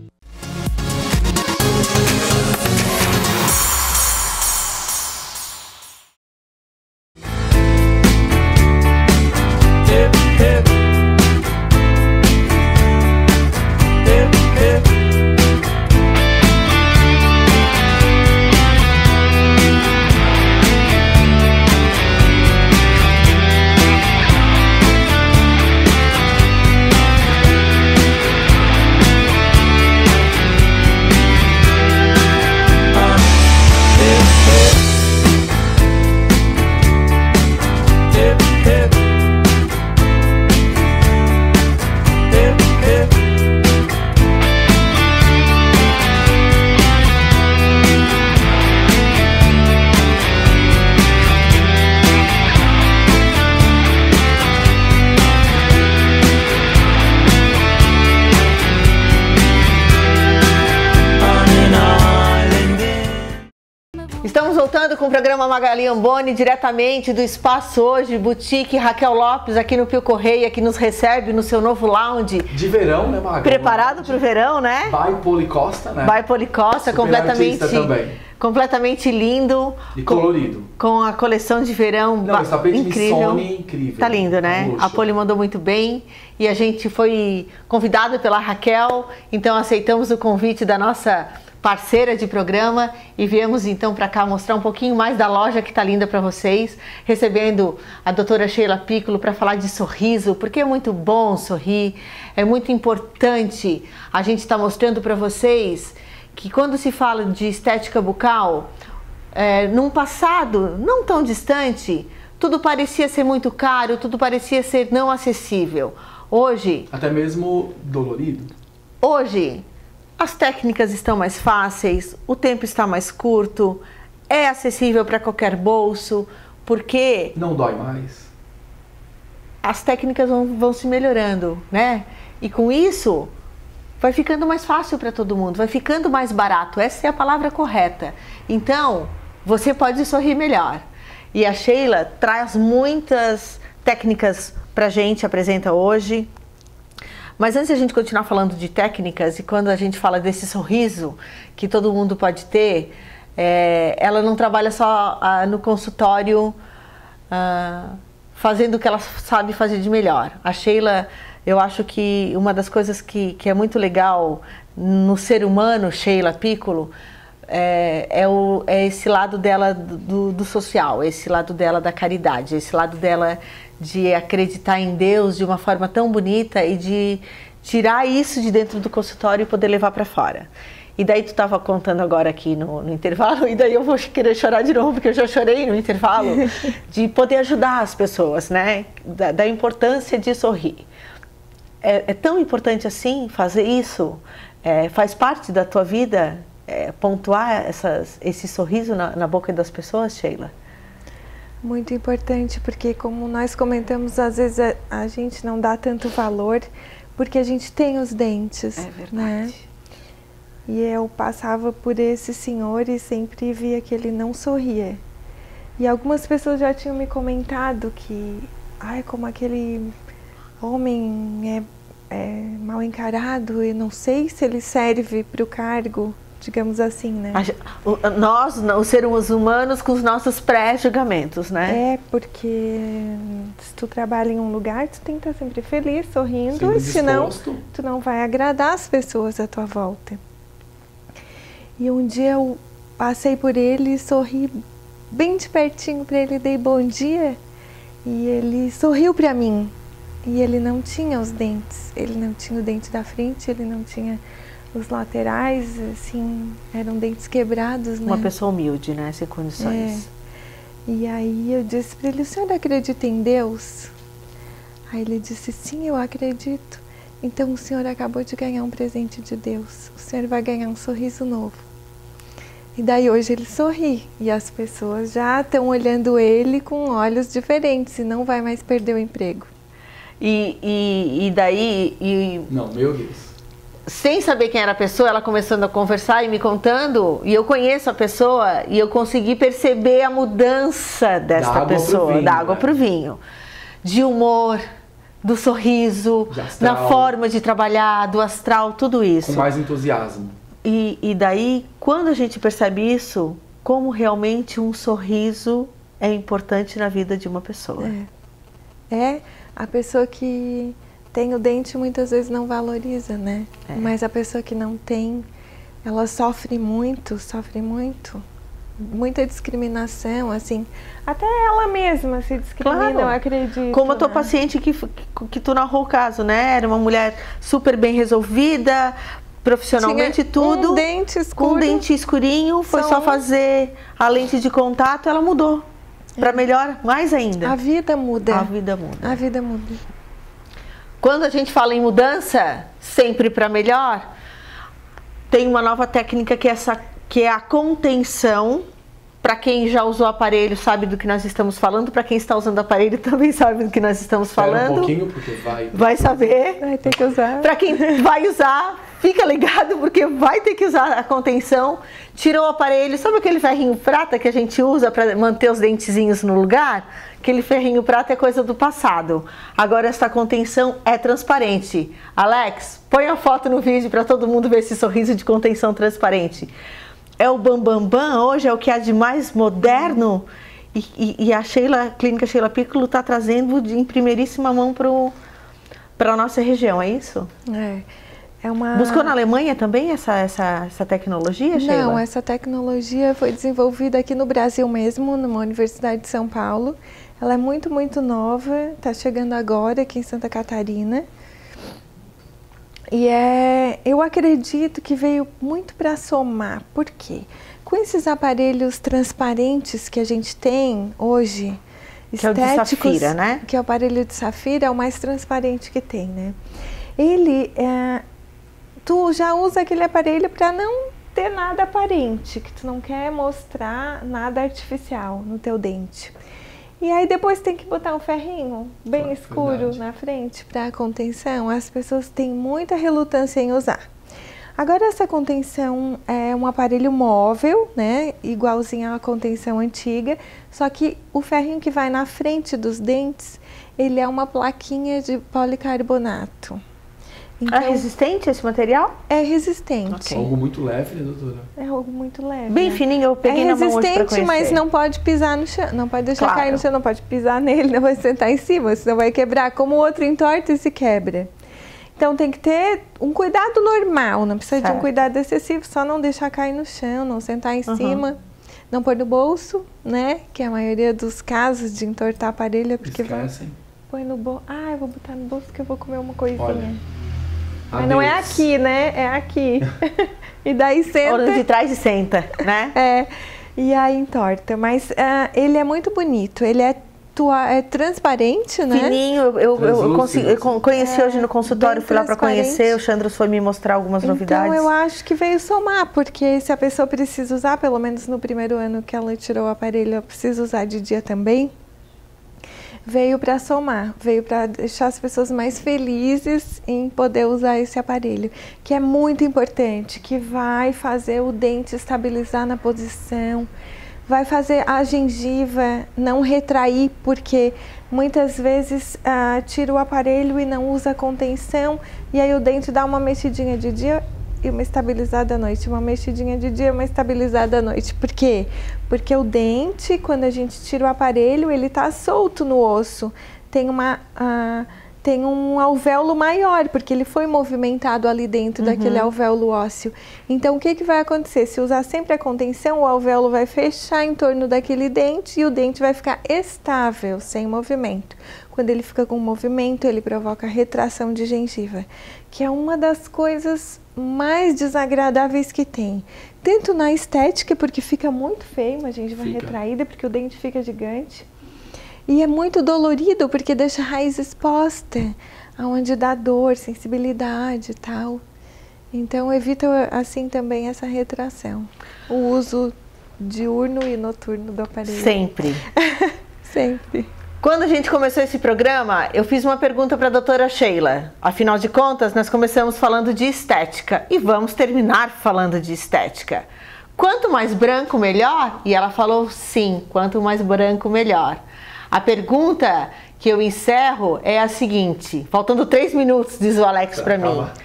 Speaker 1: Estamos voltando com o programa Magali Amboni, diretamente do Espaço Hoje, Boutique Raquel Lopes, aqui no Pio Correia, que nos recebe no seu novo lounge.
Speaker 3: De verão, né, Magali?
Speaker 1: Preparado para o verão, né?
Speaker 3: By Policosta, né?
Speaker 1: By Policosta,
Speaker 3: Super
Speaker 1: completamente,
Speaker 3: também.
Speaker 1: completamente lindo.
Speaker 3: E colorido.
Speaker 1: Com, com a coleção de verão.
Speaker 3: Não, esse tapete
Speaker 1: incrível.
Speaker 3: Missoni incrível.
Speaker 1: Tá lindo, né?
Speaker 3: Luxo.
Speaker 1: A Poli mandou muito bem e a gente foi convidado pela Raquel, então aceitamos o convite da nossa parceira de programa e viemos então para cá mostrar um pouquinho mais da loja que tá linda para vocês, recebendo a doutora Sheila Piccolo para falar de sorriso, porque é muito bom sorrir, é muito importante a gente estar tá mostrando para vocês que quando se fala de estética bucal, é, num passado não tão distante, tudo parecia ser muito caro, tudo parecia ser não acessível. Hoje...
Speaker 3: Até mesmo dolorido.
Speaker 1: Hoje... as técnicas estão mais fáceis, o tempo está mais curto, é acessível para qualquer bolso, porque...
Speaker 3: Não dói mais.
Speaker 1: As técnicas vão, vão se melhorando, né? E com isso, vai ficando mais fácil para todo mundo, vai ficando mais barato. Essa é a palavra correta. Então, você pode sorrir melhor. E a Sheila traz muitas técnicas para a gente, apresenta hoje. Mas antes de a gente continuar falando de técnicas, e quando a gente fala desse sorriso que todo mundo pode ter, é, ela não trabalha só ah, no consultório ah, fazendo o que ela sabe fazer de melhor. A Sheila, eu acho que uma das coisas que, que é muito legal no ser humano, Sheila Piccolo, é, é, o, é esse lado dela do, do social, esse lado dela da caridade, esse lado dela de acreditar em Deus de uma forma tão bonita e de tirar isso de dentro do consultório e poder levar para fora. E daí tu estava contando agora aqui no, no intervalo, e daí eu vou querer chorar de novo, porque eu já chorei no intervalo, de poder ajudar as pessoas, né? Da, da importância de sorrir. É, é tão importante assim fazer isso? É, faz parte da tua vida é, pontuar essas, esse sorriso na, na boca das pessoas, Sheila?
Speaker 2: Muito importante, porque como nós comentamos, às vezes a, a gente não dá tanto valor, porque a gente tem os dentes. É verdade. Né? E eu passava por esse senhor e sempre via que ele não sorria. E algumas pessoas já tinham me comentado que, ai, como aquele homem é, é mal encarado, eu não sei se ele serve para o cargo, digamos assim, né?
Speaker 1: A, nós, os seres humanos, com os nossos pré-julgamentos, né?
Speaker 2: É, porque se tu trabalha em um lugar, tu tem que estar sempre feliz, sorrindo,
Speaker 3: sempre
Speaker 2: senão
Speaker 3: disposto.
Speaker 2: Tu não vai agradar as pessoas à tua volta. E um dia eu passei por ele e sorri bem de pertinho para ele, dei bom dia, e ele sorriu para mim. E ele não tinha os dentes, ele não tinha o dente da frente, ele não tinha os laterais, assim, eram dentes quebrados, né?
Speaker 1: Uma pessoa humilde, né? Sem condições.
Speaker 2: É. E aí eu disse para ele, o senhor acredita em Deus? Aí ele disse, sim, eu acredito. Então o senhor acabou de ganhar um presente de Deus, o senhor vai ganhar um sorriso novo. E daí hoje ele sorri, e as pessoas já estão olhando ele com olhos diferentes, e não vai mais perder o emprego.
Speaker 1: E, e, e daí... E...
Speaker 3: Não, meu Deus.
Speaker 1: Sem saber quem era a pessoa, ela começando a conversar e me contando, e eu conheço a pessoa, e eu consegui perceber a mudança desta da pessoa, vinho, da água né? para o vinho, de humor, do sorriso, na forma de trabalhar, do astral, tudo isso.
Speaker 3: Com mais entusiasmo.
Speaker 1: E, e daí, quando a gente percebe isso, como realmente um sorriso é importante na vida de uma pessoa.
Speaker 2: É, é a pessoa que tem o dente muitas vezes não valoriza, né? É. Mas a pessoa que não tem, ela sofre muito, sofre muito. Muita discriminação, assim, até ela mesma se discrimina, claro. Eu acredito.
Speaker 1: Como a tua
Speaker 2: né?
Speaker 1: paciente que, que, que tu narrou o caso, né? Era uma mulher super bem resolvida, profissionalmente. Tinha tudo.
Speaker 2: Um dente escuro.
Speaker 1: Com um dente escurinho, foi
Speaker 2: São...
Speaker 1: só fazer a lente de contato, ela mudou. É. Para melhor, mais ainda.
Speaker 2: A vida muda.
Speaker 1: A vida muda.
Speaker 2: A vida muda.
Speaker 1: Quando a gente fala em mudança, sempre para melhor, tem uma nova técnica que é essa, que é a contenção. Para quem já usou o aparelho sabe do que nós estamos falando, para quem está usando o aparelho também sabe do que nós estamos falando.
Speaker 3: Espera um pouquinho, porque vai...
Speaker 1: Vai saber.
Speaker 2: Vai ter que usar.
Speaker 1: Para quem vai usar, fica ligado, porque vai ter que usar a contenção. Tirou o aparelho, sabe aquele ferrinho prata que a gente usa para manter os dentezinhos no lugar? Aquele ferrinho prata é coisa do passado. Agora essa contenção é transparente. Alex, põe a foto no vídeo para todo mundo ver esse sorriso de contenção transparente. É o Bambambam, Bam, Bam, hoje é o que há de mais moderno, e, e, e a Sheila, a Clínica Sheila Piccolo está trazendo de, em primeiríssima mão para a nossa região, é isso?
Speaker 2: É, é uma...
Speaker 1: Buscou na Alemanha também essa, essa, essa tecnologia, Sheila?
Speaker 2: Não, essa tecnologia foi desenvolvida aqui no Brasil mesmo, numa Universidade de São Paulo. Ela é muito, muito nova, está chegando agora aqui em Santa Catarina. E é, eu acredito que veio muito para somar. Por quê? Com esses aparelhos transparentes que a gente tem hoje,
Speaker 1: que estéticos, é o de safira, né?
Speaker 2: Que é o aparelho de safira, é o mais transparente que tem, né? Ele é, tu já usa aquele aparelho para não ter nada aparente, que tu não quer mostrar nada artificial no teu dente. E aí depois tem que botar um ferrinho bem
Speaker 3: Ah,
Speaker 2: escuro
Speaker 3: verdade.
Speaker 2: na frente para contenção. As pessoas têm muita relutância em usar. Agora essa contenção é um aparelho móvel, né, igualzinho à contenção antiga, só que o ferrinho que vai na frente dos dentes, ele é uma plaquinha de policarbonato. Então,
Speaker 1: É resistente esse material?
Speaker 2: é resistente.
Speaker 3: Algo muito leve, né, doutora?
Speaker 2: É algo muito leve.
Speaker 1: Bem
Speaker 2: né?
Speaker 1: fininho, eu peguei
Speaker 2: É
Speaker 1: na mão hoje pra
Speaker 2: resistente,
Speaker 1: conhecer.
Speaker 2: mas não pode pisar no chão, não pode deixar
Speaker 1: Claro.
Speaker 2: cair no chão, não pode pisar nele, não pode sentar em cima, senão vai quebrar. Como o outro entorta e se quebra. Então tem que ter um cuidado normal, não precisa de
Speaker 1: Certo.
Speaker 2: um cuidado excessivo, só não deixar cair no chão, não sentar em
Speaker 1: Uhum.
Speaker 2: cima, não pôr no bolso, né? Que a maioria dos casos de entortar aparelho é porque vai,
Speaker 3: Esquecem.
Speaker 2: põe no bolso. Ah, eu vou botar no bolso que eu vou comer uma coisinha.
Speaker 3: Olha,
Speaker 2: Mas não é
Speaker 3: adeus.
Speaker 2: aqui, né? É aqui. E daí senta.
Speaker 1: Olha de trás e senta, né?
Speaker 2: É, e aí entorta. Mas ah, ele é muito bonito. Ele é, tua, é transparente, né?
Speaker 1: Fininho, eu, eu, eu,
Speaker 3: Translúcido,
Speaker 1: consegui, eu con- conheci
Speaker 2: É,
Speaker 1: hoje no consultório,
Speaker 2: bem
Speaker 1: fui lá para
Speaker 2: transparente.
Speaker 1: conhecer, o Chandros foi me mostrar algumas novidades.
Speaker 2: Então eu acho que veio somar, porque se a pessoa precisa usar, pelo menos no primeiro ano que ela tirou o aparelho, ela precisa usar de dia também, veio para somar, veio para deixar as pessoas mais felizes em poder usar esse aparelho, que é muito importante, que vai fazer o dente estabilizar na posição, vai fazer a gengiva não retrair, porque muitas vezes ah, tira o aparelho e não usa a contenção, e aí o dente dá uma mexidinha de dia e uma estabilizada à noite, uma mexidinha de dia e uma estabilizada à noite. Por quê? Porque o dente, quando a gente tira o aparelho, ele está solto no osso, tem uma... ah, tem um alvéolo maior, porque ele foi movimentado ali dentro daquele alvéolo ósseo. Então, o que, que vai acontecer? Se usar sempre a contenção, o alvéolo vai fechar em torno daquele dente e o dente vai ficar estável, sem movimento. Quando ele fica com movimento, ele provoca retração de gengiva, que é uma das coisas mais desagradáveis que tem. Tanto na estética, porque fica muito feio, uma gengiva
Speaker 3: Fica.
Speaker 2: retraída, porque o dente fica gigante. E é muito dolorido porque deixa a raiz exposta, aonde dá dor, sensibilidade e tal. Então evita assim também essa retração. O uso diurno e noturno do aparelho.
Speaker 1: Sempre.
Speaker 2: Sempre.
Speaker 1: Quando a gente começou esse programa, eu fiz uma pergunta para a doutora Sheila. Afinal de contas, nós começamos falando de estética e vamos terminar falando de estética. Quanto mais branco, melhor? E ela falou sim, quanto mais branco, melhor. A pergunta que eu encerro é a seguinte, faltando três minutos, diz o Alex para mim.
Speaker 3: Calma.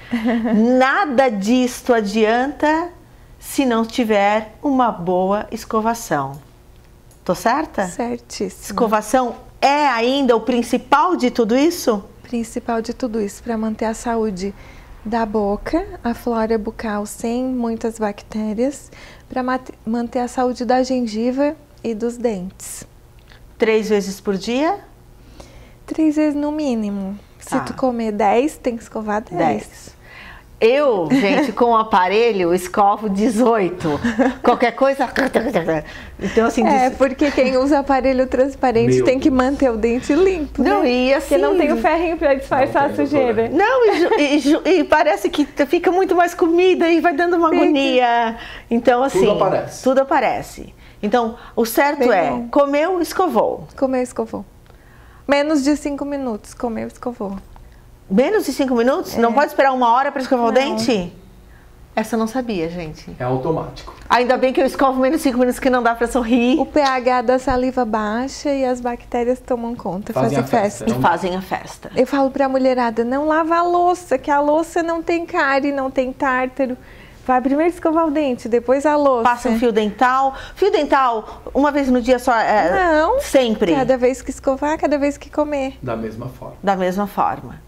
Speaker 1: Nada disto adianta se não tiver uma boa escovação. Tô certa?
Speaker 2: Certíssimo.
Speaker 1: Escovação é ainda o principal de tudo isso?
Speaker 2: Principal de tudo isso, para manter a saúde da boca, a flora bucal sem muitas bactérias, para manter a saúde da gengiva e dos dentes.
Speaker 1: Três vezes por dia?
Speaker 2: Três vezes no mínimo.
Speaker 1: Tá.
Speaker 2: Se tu comer dez, tem que escovar dez.
Speaker 1: Dez. Eu, gente, com o aparelho, escovo dezoito. Qualquer coisa... Então, assim...
Speaker 2: É,
Speaker 1: des-
Speaker 2: porque quem usa aparelho transparente
Speaker 3: Meu
Speaker 2: tem que
Speaker 3: Deus.
Speaker 2: manter o dente limpo,
Speaker 1: Não,
Speaker 2: né?
Speaker 1: e assim...
Speaker 2: Porque não tem o ferrinho para disfarçar
Speaker 3: Não tem,
Speaker 2: a sujeira.
Speaker 1: Não, e, ju- e ju- e parece que fica muito mais comida e vai dando uma
Speaker 2: Fica.
Speaker 1: agonia. Então, assim...
Speaker 3: Tudo aparece.
Speaker 1: Tudo aparece. Então, o certo
Speaker 2: Bem
Speaker 1: é,
Speaker 2: bom.
Speaker 1: comeu, escovou.
Speaker 2: Comeu, escovou. Menos de cinco minutos, comeu, escovou.
Speaker 1: Menos de cinco minutos? Não pode esperar uma hora para escovar o
Speaker 2: Não.
Speaker 1: dente? Essa eu não sabia, gente.
Speaker 3: É automático.
Speaker 1: Ainda bem que eu escovo menos de cinco minutos que não dá para sorrir.
Speaker 2: O pH da saliva baixa e as bactérias tomam conta,
Speaker 3: Fazem
Speaker 2: fazem
Speaker 3: a festa.
Speaker 2: festa.
Speaker 1: E fazem a festa.
Speaker 2: Eu falo pra mulherada, não lava a louça, que a louça não tem cárie, não tem tártaro. Vai primeiro escovar o dente, depois a louça.
Speaker 1: Passa um fio dental. Fio dental, uma vez no dia só? É,
Speaker 2: Não.
Speaker 1: Sempre.
Speaker 2: Cada vez que escovar, cada vez que comer.
Speaker 3: Da mesma forma.
Speaker 1: Da mesma forma.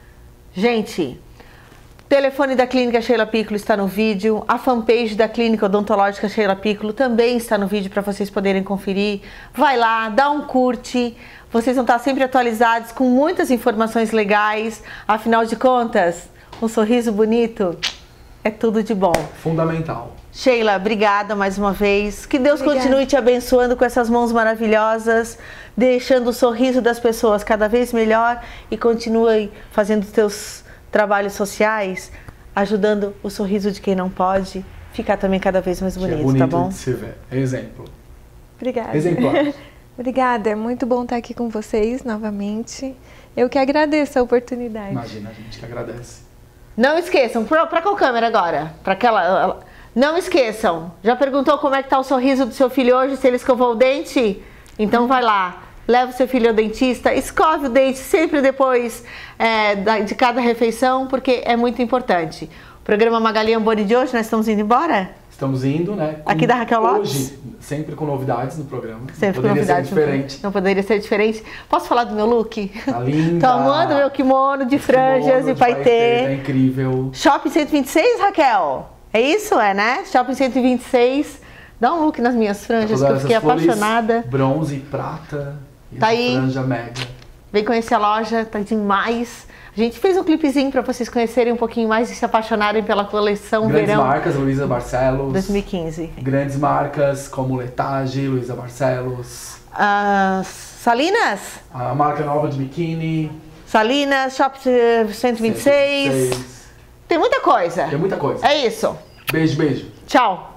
Speaker 1: Gente, o telefone da Clínica Sheila Piccolo está no vídeo. A fanpage da Clínica Odontológica Sheila Piccolo também está no vídeo para vocês poderem conferir. Vai lá, dá um curte. Vocês vão estar sempre atualizados com muitas informações legais. Afinal de contas, um sorriso bonito é tudo de bom.
Speaker 3: Fundamental.
Speaker 1: Sheila, obrigada mais uma vez. Que Deus
Speaker 2: Obrigada.
Speaker 1: continue te abençoando com essas mãos maravilhosas, deixando o sorriso das pessoas cada vez melhor e continue fazendo teus trabalhos sociais ajudando o sorriso de quem não pode ficar também cada vez mais bonito,
Speaker 3: que é bonito
Speaker 1: tá bom?
Speaker 3: De se ver. Exemplo.
Speaker 2: Obrigada.
Speaker 3: Exemplar.
Speaker 2: Obrigada, é muito bom estar aqui com vocês novamente. Eu que agradeço a oportunidade.
Speaker 3: Imagina, a gente que agradece.
Speaker 1: Não esqueçam, para qual câmera agora? Para aquela. Não esqueçam. Já perguntou como é que tá o sorriso do seu filho hoje, se ele escovou o dente? Então vai lá, leva o seu filho ao dentista, escove o dente sempre depois é, de cada refeição, porque é muito importante. O programa Magali Amboni de hoje, nós estamos indo embora?
Speaker 3: Estamos indo, né? Com,
Speaker 1: aqui da Raquel Lopes.
Speaker 3: Hoje, sempre com novidades no programa.
Speaker 1: Sempre
Speaker 3: não
Speaker 1: com novidades.
Speaker 3: Ser diferente.
Speaker 1: Não poderia ser diferente. Posso falar do meu look?
Speaker 3: Tá linda.
Speaker 1: Tô amando meu kimono de franjas
Speaker 3: kimono
Speaker 1: e paetê.
Speaker 3: Tá incrível.
Speaker 1: Shopping cento e vinte e seis, Raquel? É isso, é, né? Shopping cento e vinte e seis. Dá um look nas minhas franjas, que eu fiquei apaixonada.
Speaker 3: Bronze e prata. E
Speaker 1: tá aí.
Speaker 3: Franja mega.
Speaker 1: Vem conhecer a loja, tá demais. A gente fez um clipezinho para vocês conhecerem um pouquinho mais e se apaixonarem pela coleção
Speaker 3: Grandes
Speaker 1: verão.
Speaker 3: Grandes marcas, Luísa Barcelos.
Speaker 1: dois mil e quinze.
Speaker 3: Grandes marcas como Letage, Luísa Barcelos.
Speaker 1: Uh, Salinas?
Speaker 3: A marca nova de biquíni.
Speaker 1: Salinas, Shop cento e vinte e seis. Tem muita coisa.
Speaker 3: Tem muita coisa.
Speaker 1: É isso.
Speaker 3: Beijo, beijo.
Speaker 1: Tchau.